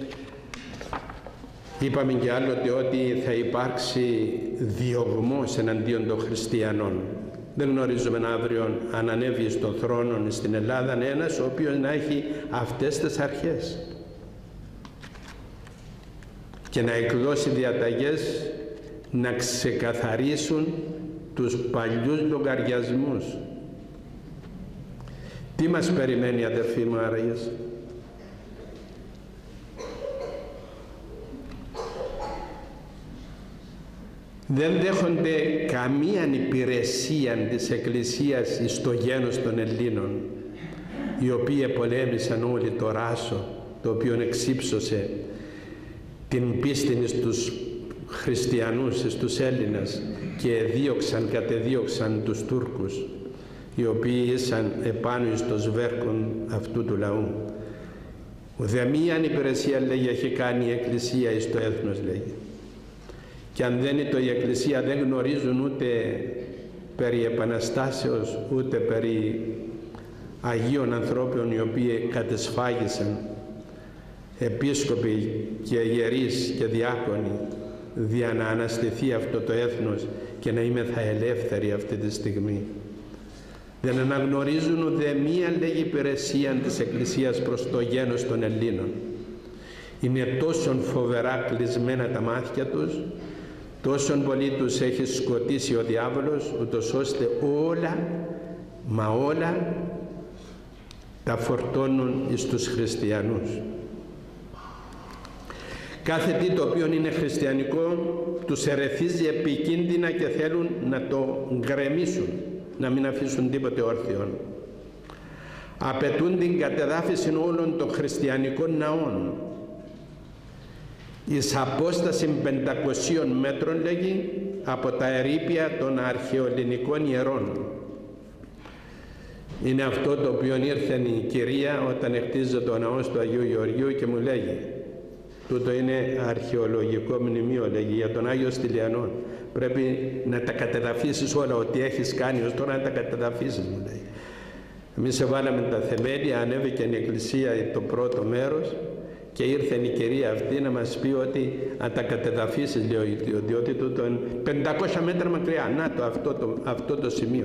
είπαμε και άλλοτε, ότι θα υπάρξει διωγμός εναντίον των χριστιανών. Δεν γνωρίζουμε αύριο αν ανέβει στον θρόνο στην Ελλάδα ένας ο οποίος να έχει αυτές τις αρχές και να εκδώσει διαταγές να ξεκαθαρίσουν τους παλιούς λογαριασμούς. Τι μας περιμένει, αδερφοί μου, άραγες? Δεν δέχονται καμία υπηρεσία της Εκκλησίας στο γένος των Ελλήνων, οι οποίοι πολέμησαν όλοι το Ράσο, το οποίο εξύψωσε την πίστη στους χριστιανούς, στους Έλληνες, και δίωξαν, κατεδίωξαν τους Τούρκους, οι οποίοι ήσαν επάνω στο σβέρκον αυτού του λαού. Ουδέμιαν υπηρεσία, λέγει, έχει κάνει η Εκκλησία στο έθνος, λέγει. Και αν δεν είναι το η Εκκλησία, δεν γνωρίζουν ούτε περί Επαναστάσεως, ούτε περί Αγίων ανθρώπων οι οποίοι κατεσφάγησαν, επίσκοποι και ιερείς και διάκονοι, για να αναστηθεί αυτό το έθνος και να είμαι θα ελεύθεροι αυτή τη στιγμή. Δεν αναγνωρίζουν ούτε μία, λέγει, υπηρεσία της Εκκλησίας προς το γένος των Ελλήνων. Είναι τόσο φοβερά κλεισμένα τα μάτια τους, τόσον πολύ τους έχει σκοτήσει ο διάβολος, ούτως ώστε όλα, μα όλα τα φορτώνουν στους χριστιανούς. Κάθε τι το οποίο είναι χριστιανικό τους ερεθίζει επικίνδυνα και θέλουν να το γκρεμίσουν, να μην αφήσουν τίποτε όρθιο. Απαιτούν την κατεδάφιση όλων των χριστιανικών ναών εις απόσταση πεντακοσίων μέτρων, λέγει, από τα ερείπια των αρχαιοελληνικών ιερών. Είναι αυτό το οποίο ήρθε η κυρία όταν χτίζεται το ναός του Αγίου Γεωργίου και μου λέγει, τούτο είναι αρχαιολογικό μνημείο, λέγει, για τον Άγιο Στυλιανό. Πρέπει να τα κατεδαφίσεις όλα, ό,τι έχεις κάνει ως τώρα να τα κατεδαφίσεις, μου λέει. Εμείς εβάλαμε τα θεμέλια, ανέβηκε η εκκλησία το πρώτο μέρος και ήρθε η κυρία αυτή να μας πει ότι αν τα κατεδαφίσεις, λέει, διότι τούτο είναι πεντακόσια μέτρα μακριά. Να το αυτό, το, αυτό το σημείο.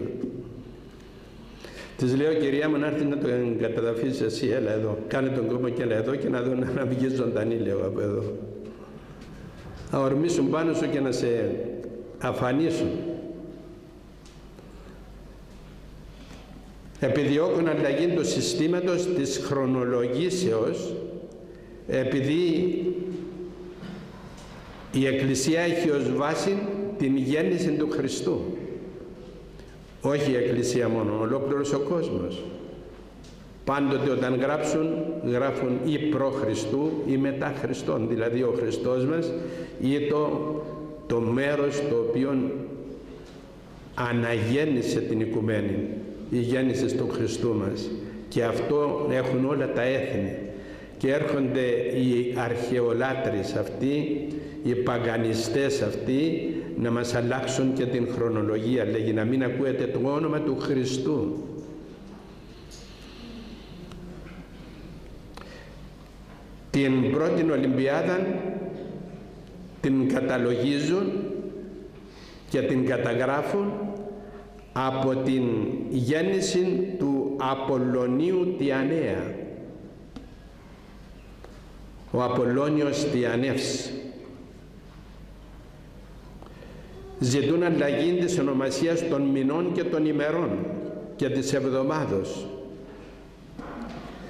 Της λέω, κυρία μου, να έρθει να το κατεδαφίσεις εσύ, έλα εδώ. Κάνε τον κόμμα και έλα εδώ και να δω να βγεις ζωντανή, λέω, από εδώ. Να ορμήσουν πάνω σου και να σε αφανίσουν. Επιδιώκουν αλλαγή του συστήματος της χρονολογήσεως, επειδή η Εκκλησία έχει ως βάση την γέννηση του Χριστού. Όχι η Εκκλησία μόνο, ολόκληρος ο κόσμος. Πάντοτε όταν γράψουν, γράφουν ή προ Χριστού ή μετά Χριστόν, δηλαδή ο Χριστός μας ή το, το μέρος το οποίο αναγέννησε την οικουμένη, η γέννηση του Χριστού μας. Και αυτό έχουν όλα τα έθνη. Και έρχονται οι αρχαιολάτρες αυτοί, οι παγανιστές αυτοί, να μας αλλάξουν και την χρονολογία, λέγει, να μην ακούετε το όνομα του Χριστού. Την πρώτη Ολυμπιάδα την καταλογίζουν και την καταγράφουν από την γέννηση του Απολλωνίου Τιανέα. Ο Απολλώνιος Τιανεύς. Ζητούν αλλαγή της ονομασίας των μηνών και των ημερών και της εβδομάδος.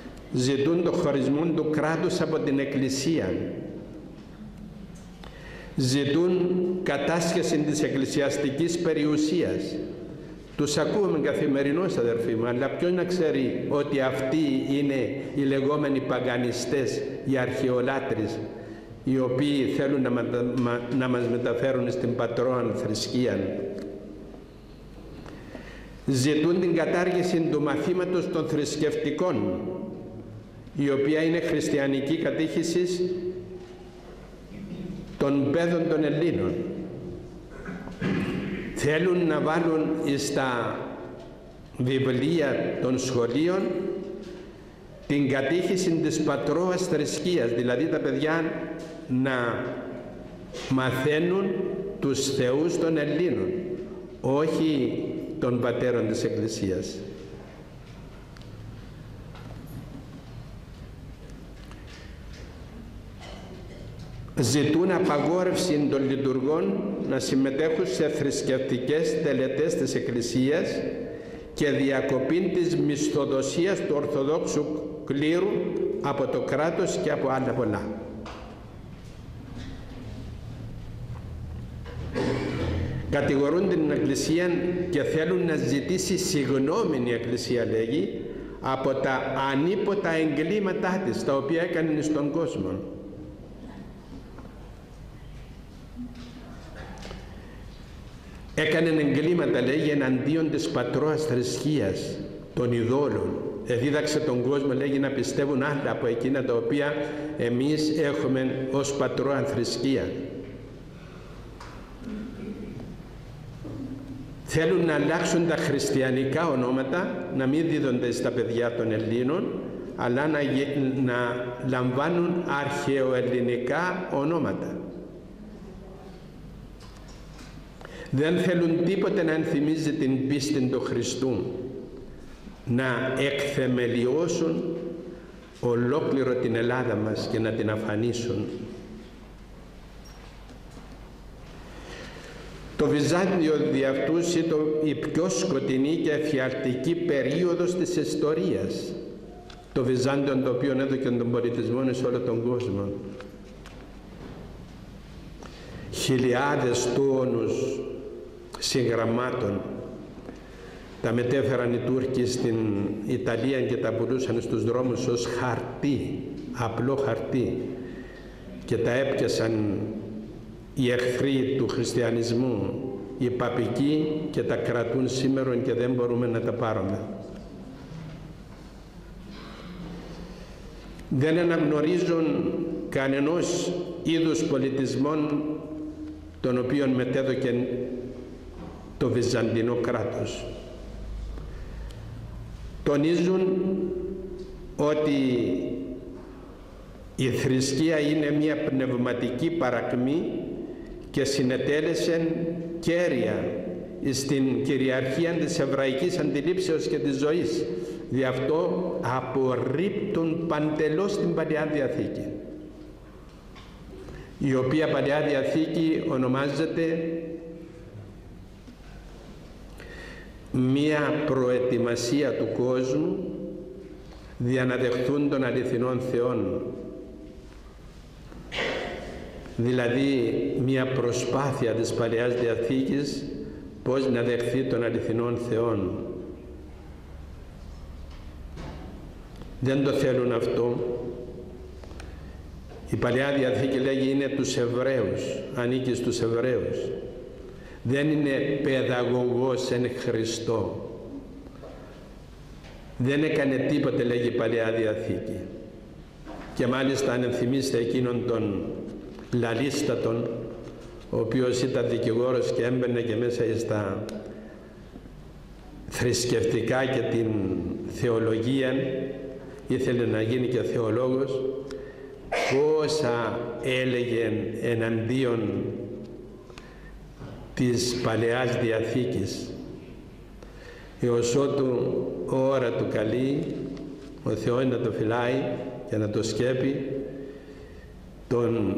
Ζητούν το χωρισμό του κράτους από την Εκκλησία. Ζητούν κατάσχεση της εκκλησιαστικής περιουσίας. Τους ακούμε καθημερινώς, αδερφοί μου, αλλά ποιος να ξέρει ότι αυτοί είναι οι λεγόμενοι παγανιστές, οι αρχαιολάτρες, οι οποίοι θέλουν να, μα, να μας μεταφέρουν στην πατρόαν θρησκεία. Ζητούν την κατάργηση του μαθήματος των θρησκευτικών, η οποία είναι χριστιανική κατήχηση των παιδών των Ελλήνων. Θέλουν να βάλουν στα βιβλία των σχολείων την κατήχηση της πατρόας θρησκείας, δηλαδή τα παιδιά να μαθαίνουν τους θεούς των Ελλήνων, όχι των πατέρων της Εκκλησίας. Ζητούν απαγόρευση των λειτουργών να συμμετέχουν σε θρησκευτικές τελετές της Εκκλησίας και διακοπή της μισθοδοσίας του Ορθοδόξου κλήρου από το κράτος και από άλλα πολλά. Κατηγορούν την Εκκλησία και θέλουν να ζητήσει συγγνώμη, η Εκκλησία λέγει, από τα ανίποτα εγκλήματά της, τα οποία έκανε στον κόσμο. Έκανε εγκλήματα, λέγει, εναντίον της πατρόας θρησκείας, των ειδόλων. Εδίδαξε τον κόσμο, λέγει, να πιστεύουν άλλα από εκείνα τα οποία εμείς έχουμε ως πατρόα θρησκεία. Θέλουν να αλλάξουν τα χριστιανικά ονόματα, να μην δίδονται στα παιδιά των Ελλήνων, αλλά να, να λαμβάνουν αρχαιοελληνικά ονόματα. Δεν θέλουν τίποτε να ενθυμίζει την πίστη του Χριστού, να εκθεμελιώσουν ολόκληρο την Ελλάδα μας και να την αφανίσουν. Το Βυζάντιο δι' αυτούς ήταν η πιο σκοτεινή και εφιαλτική περίοδος της ιστορίας. Το Βυζάντιο, το οποίο έδωκε τον πολιτισμό σε όλο τον κόσμο. Χιλιάδες τόνους συγγραμμάτων τα μετέφεραν οι Τούρκοι στην Ιταλία και τα πουλούσαν στους δρόμους ως χαρτί, απλό χαρτί, και τα έπιασαν οι εχθροί του χριστιανισμού, οι παπικοί, και τα κρατούν σήμερα και δεν μπορούμε να τα πάρουμε. Δεν αναγνωρίζουν κανενός είδους πολιτισμών τον οποίον μετέδωκε το Βυζαντινό κράτος. Τονίζουν ότι η θρησκεία είναι μια πνευματική παρακμή και συνετέλεσε κέρια στην κυριαρχία της εβραϊκής αντιλήψεως και της ζωής. Δι' αυτό απορρίπτουν παντελώς την Παλαιά Διαθήκη, η οποία Παλαιά Διαθήκη ονομάζεται μία προετοιμασία του κόσμου για να δεχθούν των αληθινών Θεών, δηλαδή μία προσπάθεια της Παλαιάς Διαθήκης πώς να δεχθεί των αληθινών Θεών. Δεν το θέλουν αυτό. Η Παλαιά Διαθήκη, λέγει, είναι τους Εβραίους, ανήκει στους Εβραίους. Δεν είναι παιδαγωγός εν Χριστώ. Δεν έκανε τίποτε, λέγει η Παλαιά Διαθήκη. Και μάλιστα αν ενθυμίστε εκείνον τον Λαλίστατον, ο οποίος ήταν δικηγόρος και έμπαινε και μέσα στα θρησκευτικά και την θεολογία, ήθελε να γίνει και θεολόγος, πόσα έλεγε εναντίον της Παλαιάς Διαθήκης, έως ότου ώρα του καλεί ο Θεός να το φυλάει και να το σκέπει τον,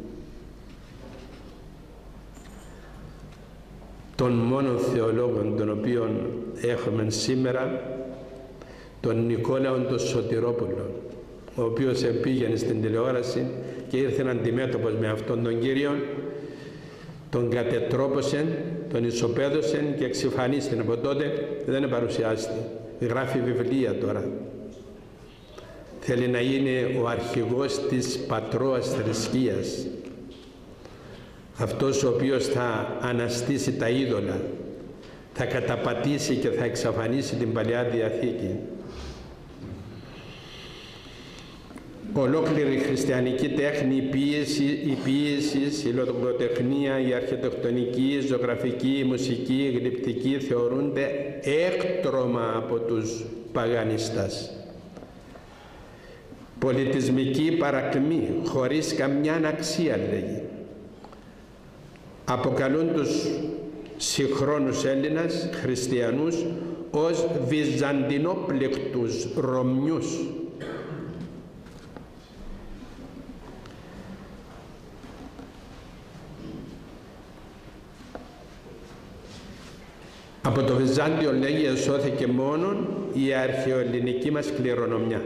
τον μόνον θεολόγων τον οποίον έχουμε σήμερα, τον Νικόλαον τον Σωτηρόπουλο, ο οποίος πήγαινε στην τηλεόραση και ήρθε αντιμέτωπος με αυτόν τον Κύριο τον κατετρόπωσεν, τον ισοπαίδωσεν και εξυφανίστην. Από τότε δεν παρουσιάστηκε. Γράφει βιβλία τώρα. Θέλει να είναι ο αρχηγός της πατρόας θρησκείας. Αυτός ο οποίος θα αναστήσει τα είδωλα, θα καταπατήσει και θα εξαφανίσει την Παλαιά Διαθήκη. Ολόκληρη η χριστιανική τέχνη, η ποίηση, η, ποίηση, η λογοτεχνία, η αρχιτεκτονική, η ζωγραφική, η μουσική, η γλυπτική θεωρούνται έκτρωμα από τους παγανιστάς. Πολιτισμική παρακμή, χωρίς καμιά αξία, λέγει. Αποκαλούν τους συγχρόνους Έλληνας χριστιανούς ως βυζαντινόπληκτους Ρωμιούς. Από το Βυζάντιο, λέγει, εσώθηκε μόνον η αρχαιοελληνική μας κληρονομιά.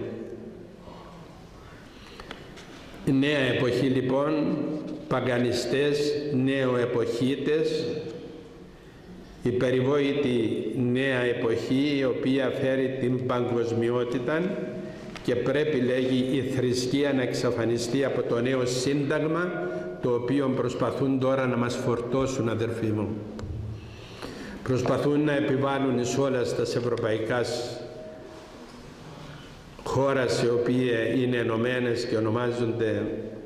Νέα εποχή λοιπόν, παγανιστές, νεοεποχίτες, η περιβόητη νέα εποχή η οποία φέρει την παγκοσμιότητα και πρέπει, λέγει, η θρησκεία να εξαφανιστεί από το νέο σύνταγμα το οποίο προσπαθούν τώρα να μας φορτώσουν, αδερφοί μου. Προσπαθούν να επιβάλλουν εις όλα στα ευρωπαϊκά χώρας οι οποίες είναι ενωμένες και ονομάζονται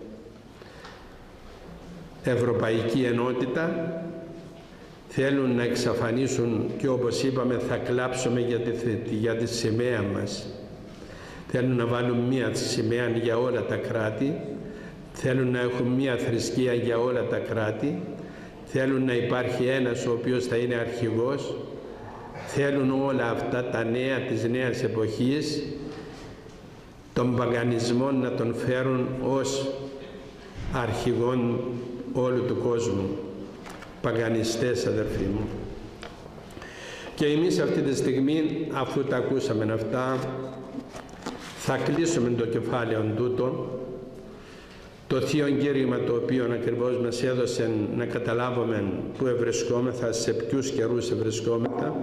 Ευρωπαϊκή Ενότητα. Θέλουν να εξαφανίσουν και, όπως είπαμε, θα κλάψουμε για τη, για τη σημαία μας. Θέλουν να βάλουν μία σημαία για όλα τα κράτη. Θέλουν να έχουν μία θρησκεία για όλα τα κράτη. Θέλουν να υπάρχει ένας ο οποίος θα είναι αρχηγός. Θέλουν όλα αυτά τα νέα της νέας εποχής, τον παγανισμό, να τον φέρουν ως αρχηγόν όλου του κόσμου. Παγανιστές, αδερφοί μου. Και εμείς αυτή τη στιγμή, αφού τα ακούσαμε αυτά, θα κλείσουμε το κεφάλαιο τούτο, το θείο κήρυγμα το οποίο ακριβώς μας έδωσε να καταλάβουμε πού ευρισκόμεθα, σε ποιους καιρούς ευρισκόμεθα.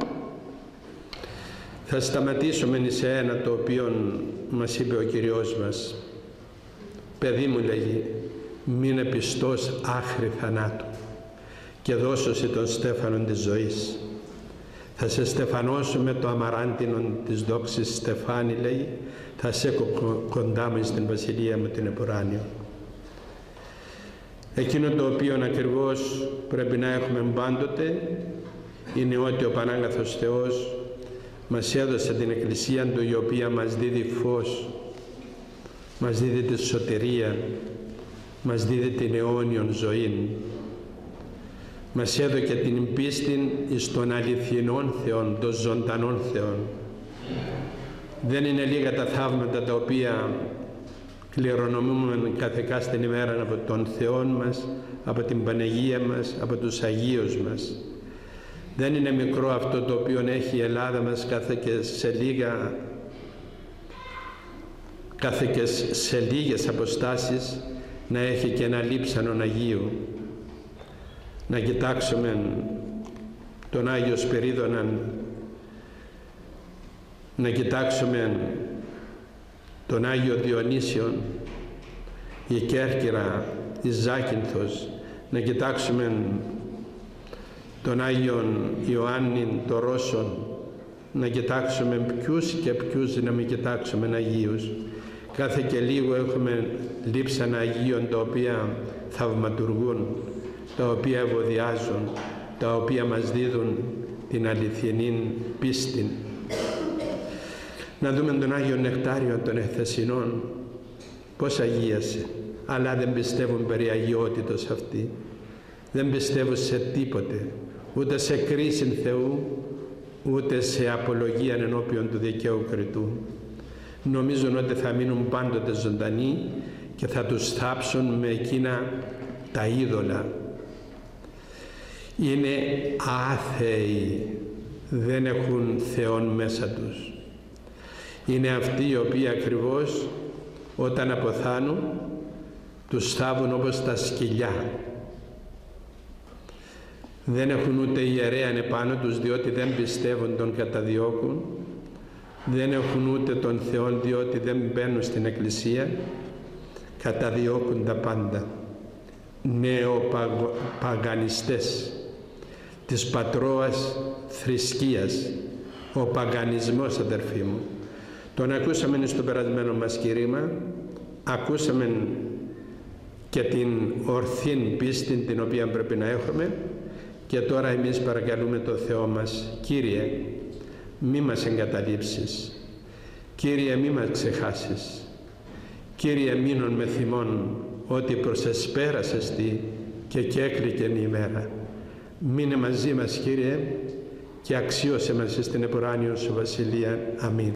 Θα σταματήσουμε σε ένα το οποίο μας είπε ο Κυριός μας. Παιδί μου, λέγει, μείνε πιστός άχρη θανάτου και δώσωσε τον στέφανον της ζωής. Θα σε στεφανώσουμε το αμαράντινο της δόξης στεφάνι, λέει, θα σε κοντά μου στην βασιλεία μου την επουράνιο. Εκείνο το οποίο ακριβώς πρέπει να έχουμε πάντοτε είναι ότι ο Πανάγαθος Θεός μας έδωσε την Εκκλησία Του, η οποία μας δίδει φως, μας δίδει τη σωτηρία, μας δίδει την αιώνιον ζωή. Μας έδωκε την πίστη εις τον αληθινόν Θεόν, των ζωντανών Θεών. Δεν είναι λίγα τα θαύματα τα οποία κληρονομούμε κάθε κάστην ημέρα από τον Θεό μας, από την Παναγία μας, από τους Αγίους μας. Δεν είναι μικρό αυτό το οποίο έχει η Ελλάδα μας κάθε και σε λίγα κάθε και σε λίγες αποστάσεις να έχει και ένα λείψανον Αγίου. Να κοιτάξουμε τον Άγιο Σπυρίδωναν, να κοιτάξουμε τον Άγιο Διονύσιον, η Κέρκυρα, η Ζάκυνθος, να κοιτάξουμε τον Άγιον Ιωάννη το Ρώσον, να κοιτάξουμε ποιους και ποιους να μην κοιτάξουμε Αγίους. Κάθε και λίγο έχουμε λείψανα Αγίων τα οποία θαυματουργούν, τα οποία ευωδιάζουν, τα οποία μας δίδουν την αληθινή πίστη. Να δούμε τον Άγιο Νεκτάριο των Εχθεσινών, πώς αγίασε, αλλά δεν πιστεύουν περί αγιότητος αυτοί. Δεν πιστεύουν σε τίποτε, ούτε σε κρίση Θεού, ούτε σε απολογία ενώπιον του δικαίου κριτού. Νομίζουν ότι θα μείνουν πάντοτε ζωντανοί και θα τους θάψουν με εκείνα τα είδωλα. Είναι άθεοι, δεν έχουν Θεόν μέσα τους. Είναι αυτοί οι οποίοι ακριβώς όταν αποθάνουν τους θάβουν όπως τα σκυλιά. Δεν έχουν ούτε ιερέαν επάνω τους, διότι δεν πιστεύουν τον καταδιώκουν. Δεν έχουν ούτε τον Θεόν, διότι δεν μπαίνουν στην Εκκλησία. Καταδιώκουν τα πάντα. Νεοπαγανιστές της πατρόας θρησκείας. Ο παγανισμός, αδερφοί μου. Τον ακούσαμε στο περασμένο μας κήρυγμα. Ακούσαμε και την ορθή πίστη την οποία πρέπει να έχουμε. Και τώρα εμείς παρακαλούμε το Θεό μας, Κύριε, μη μας εγκαταλείψεις. Κύριε, μη μας ξεχάσεις. Κύριε, μείνον με θυμών ότι προσεσπέρασες τι και κέκλικεν η ημέρα. Μείνε μαζί μας, Κύριε, και αξίωσε μας στην επουράνιο σου βασιλεία. Αμήν.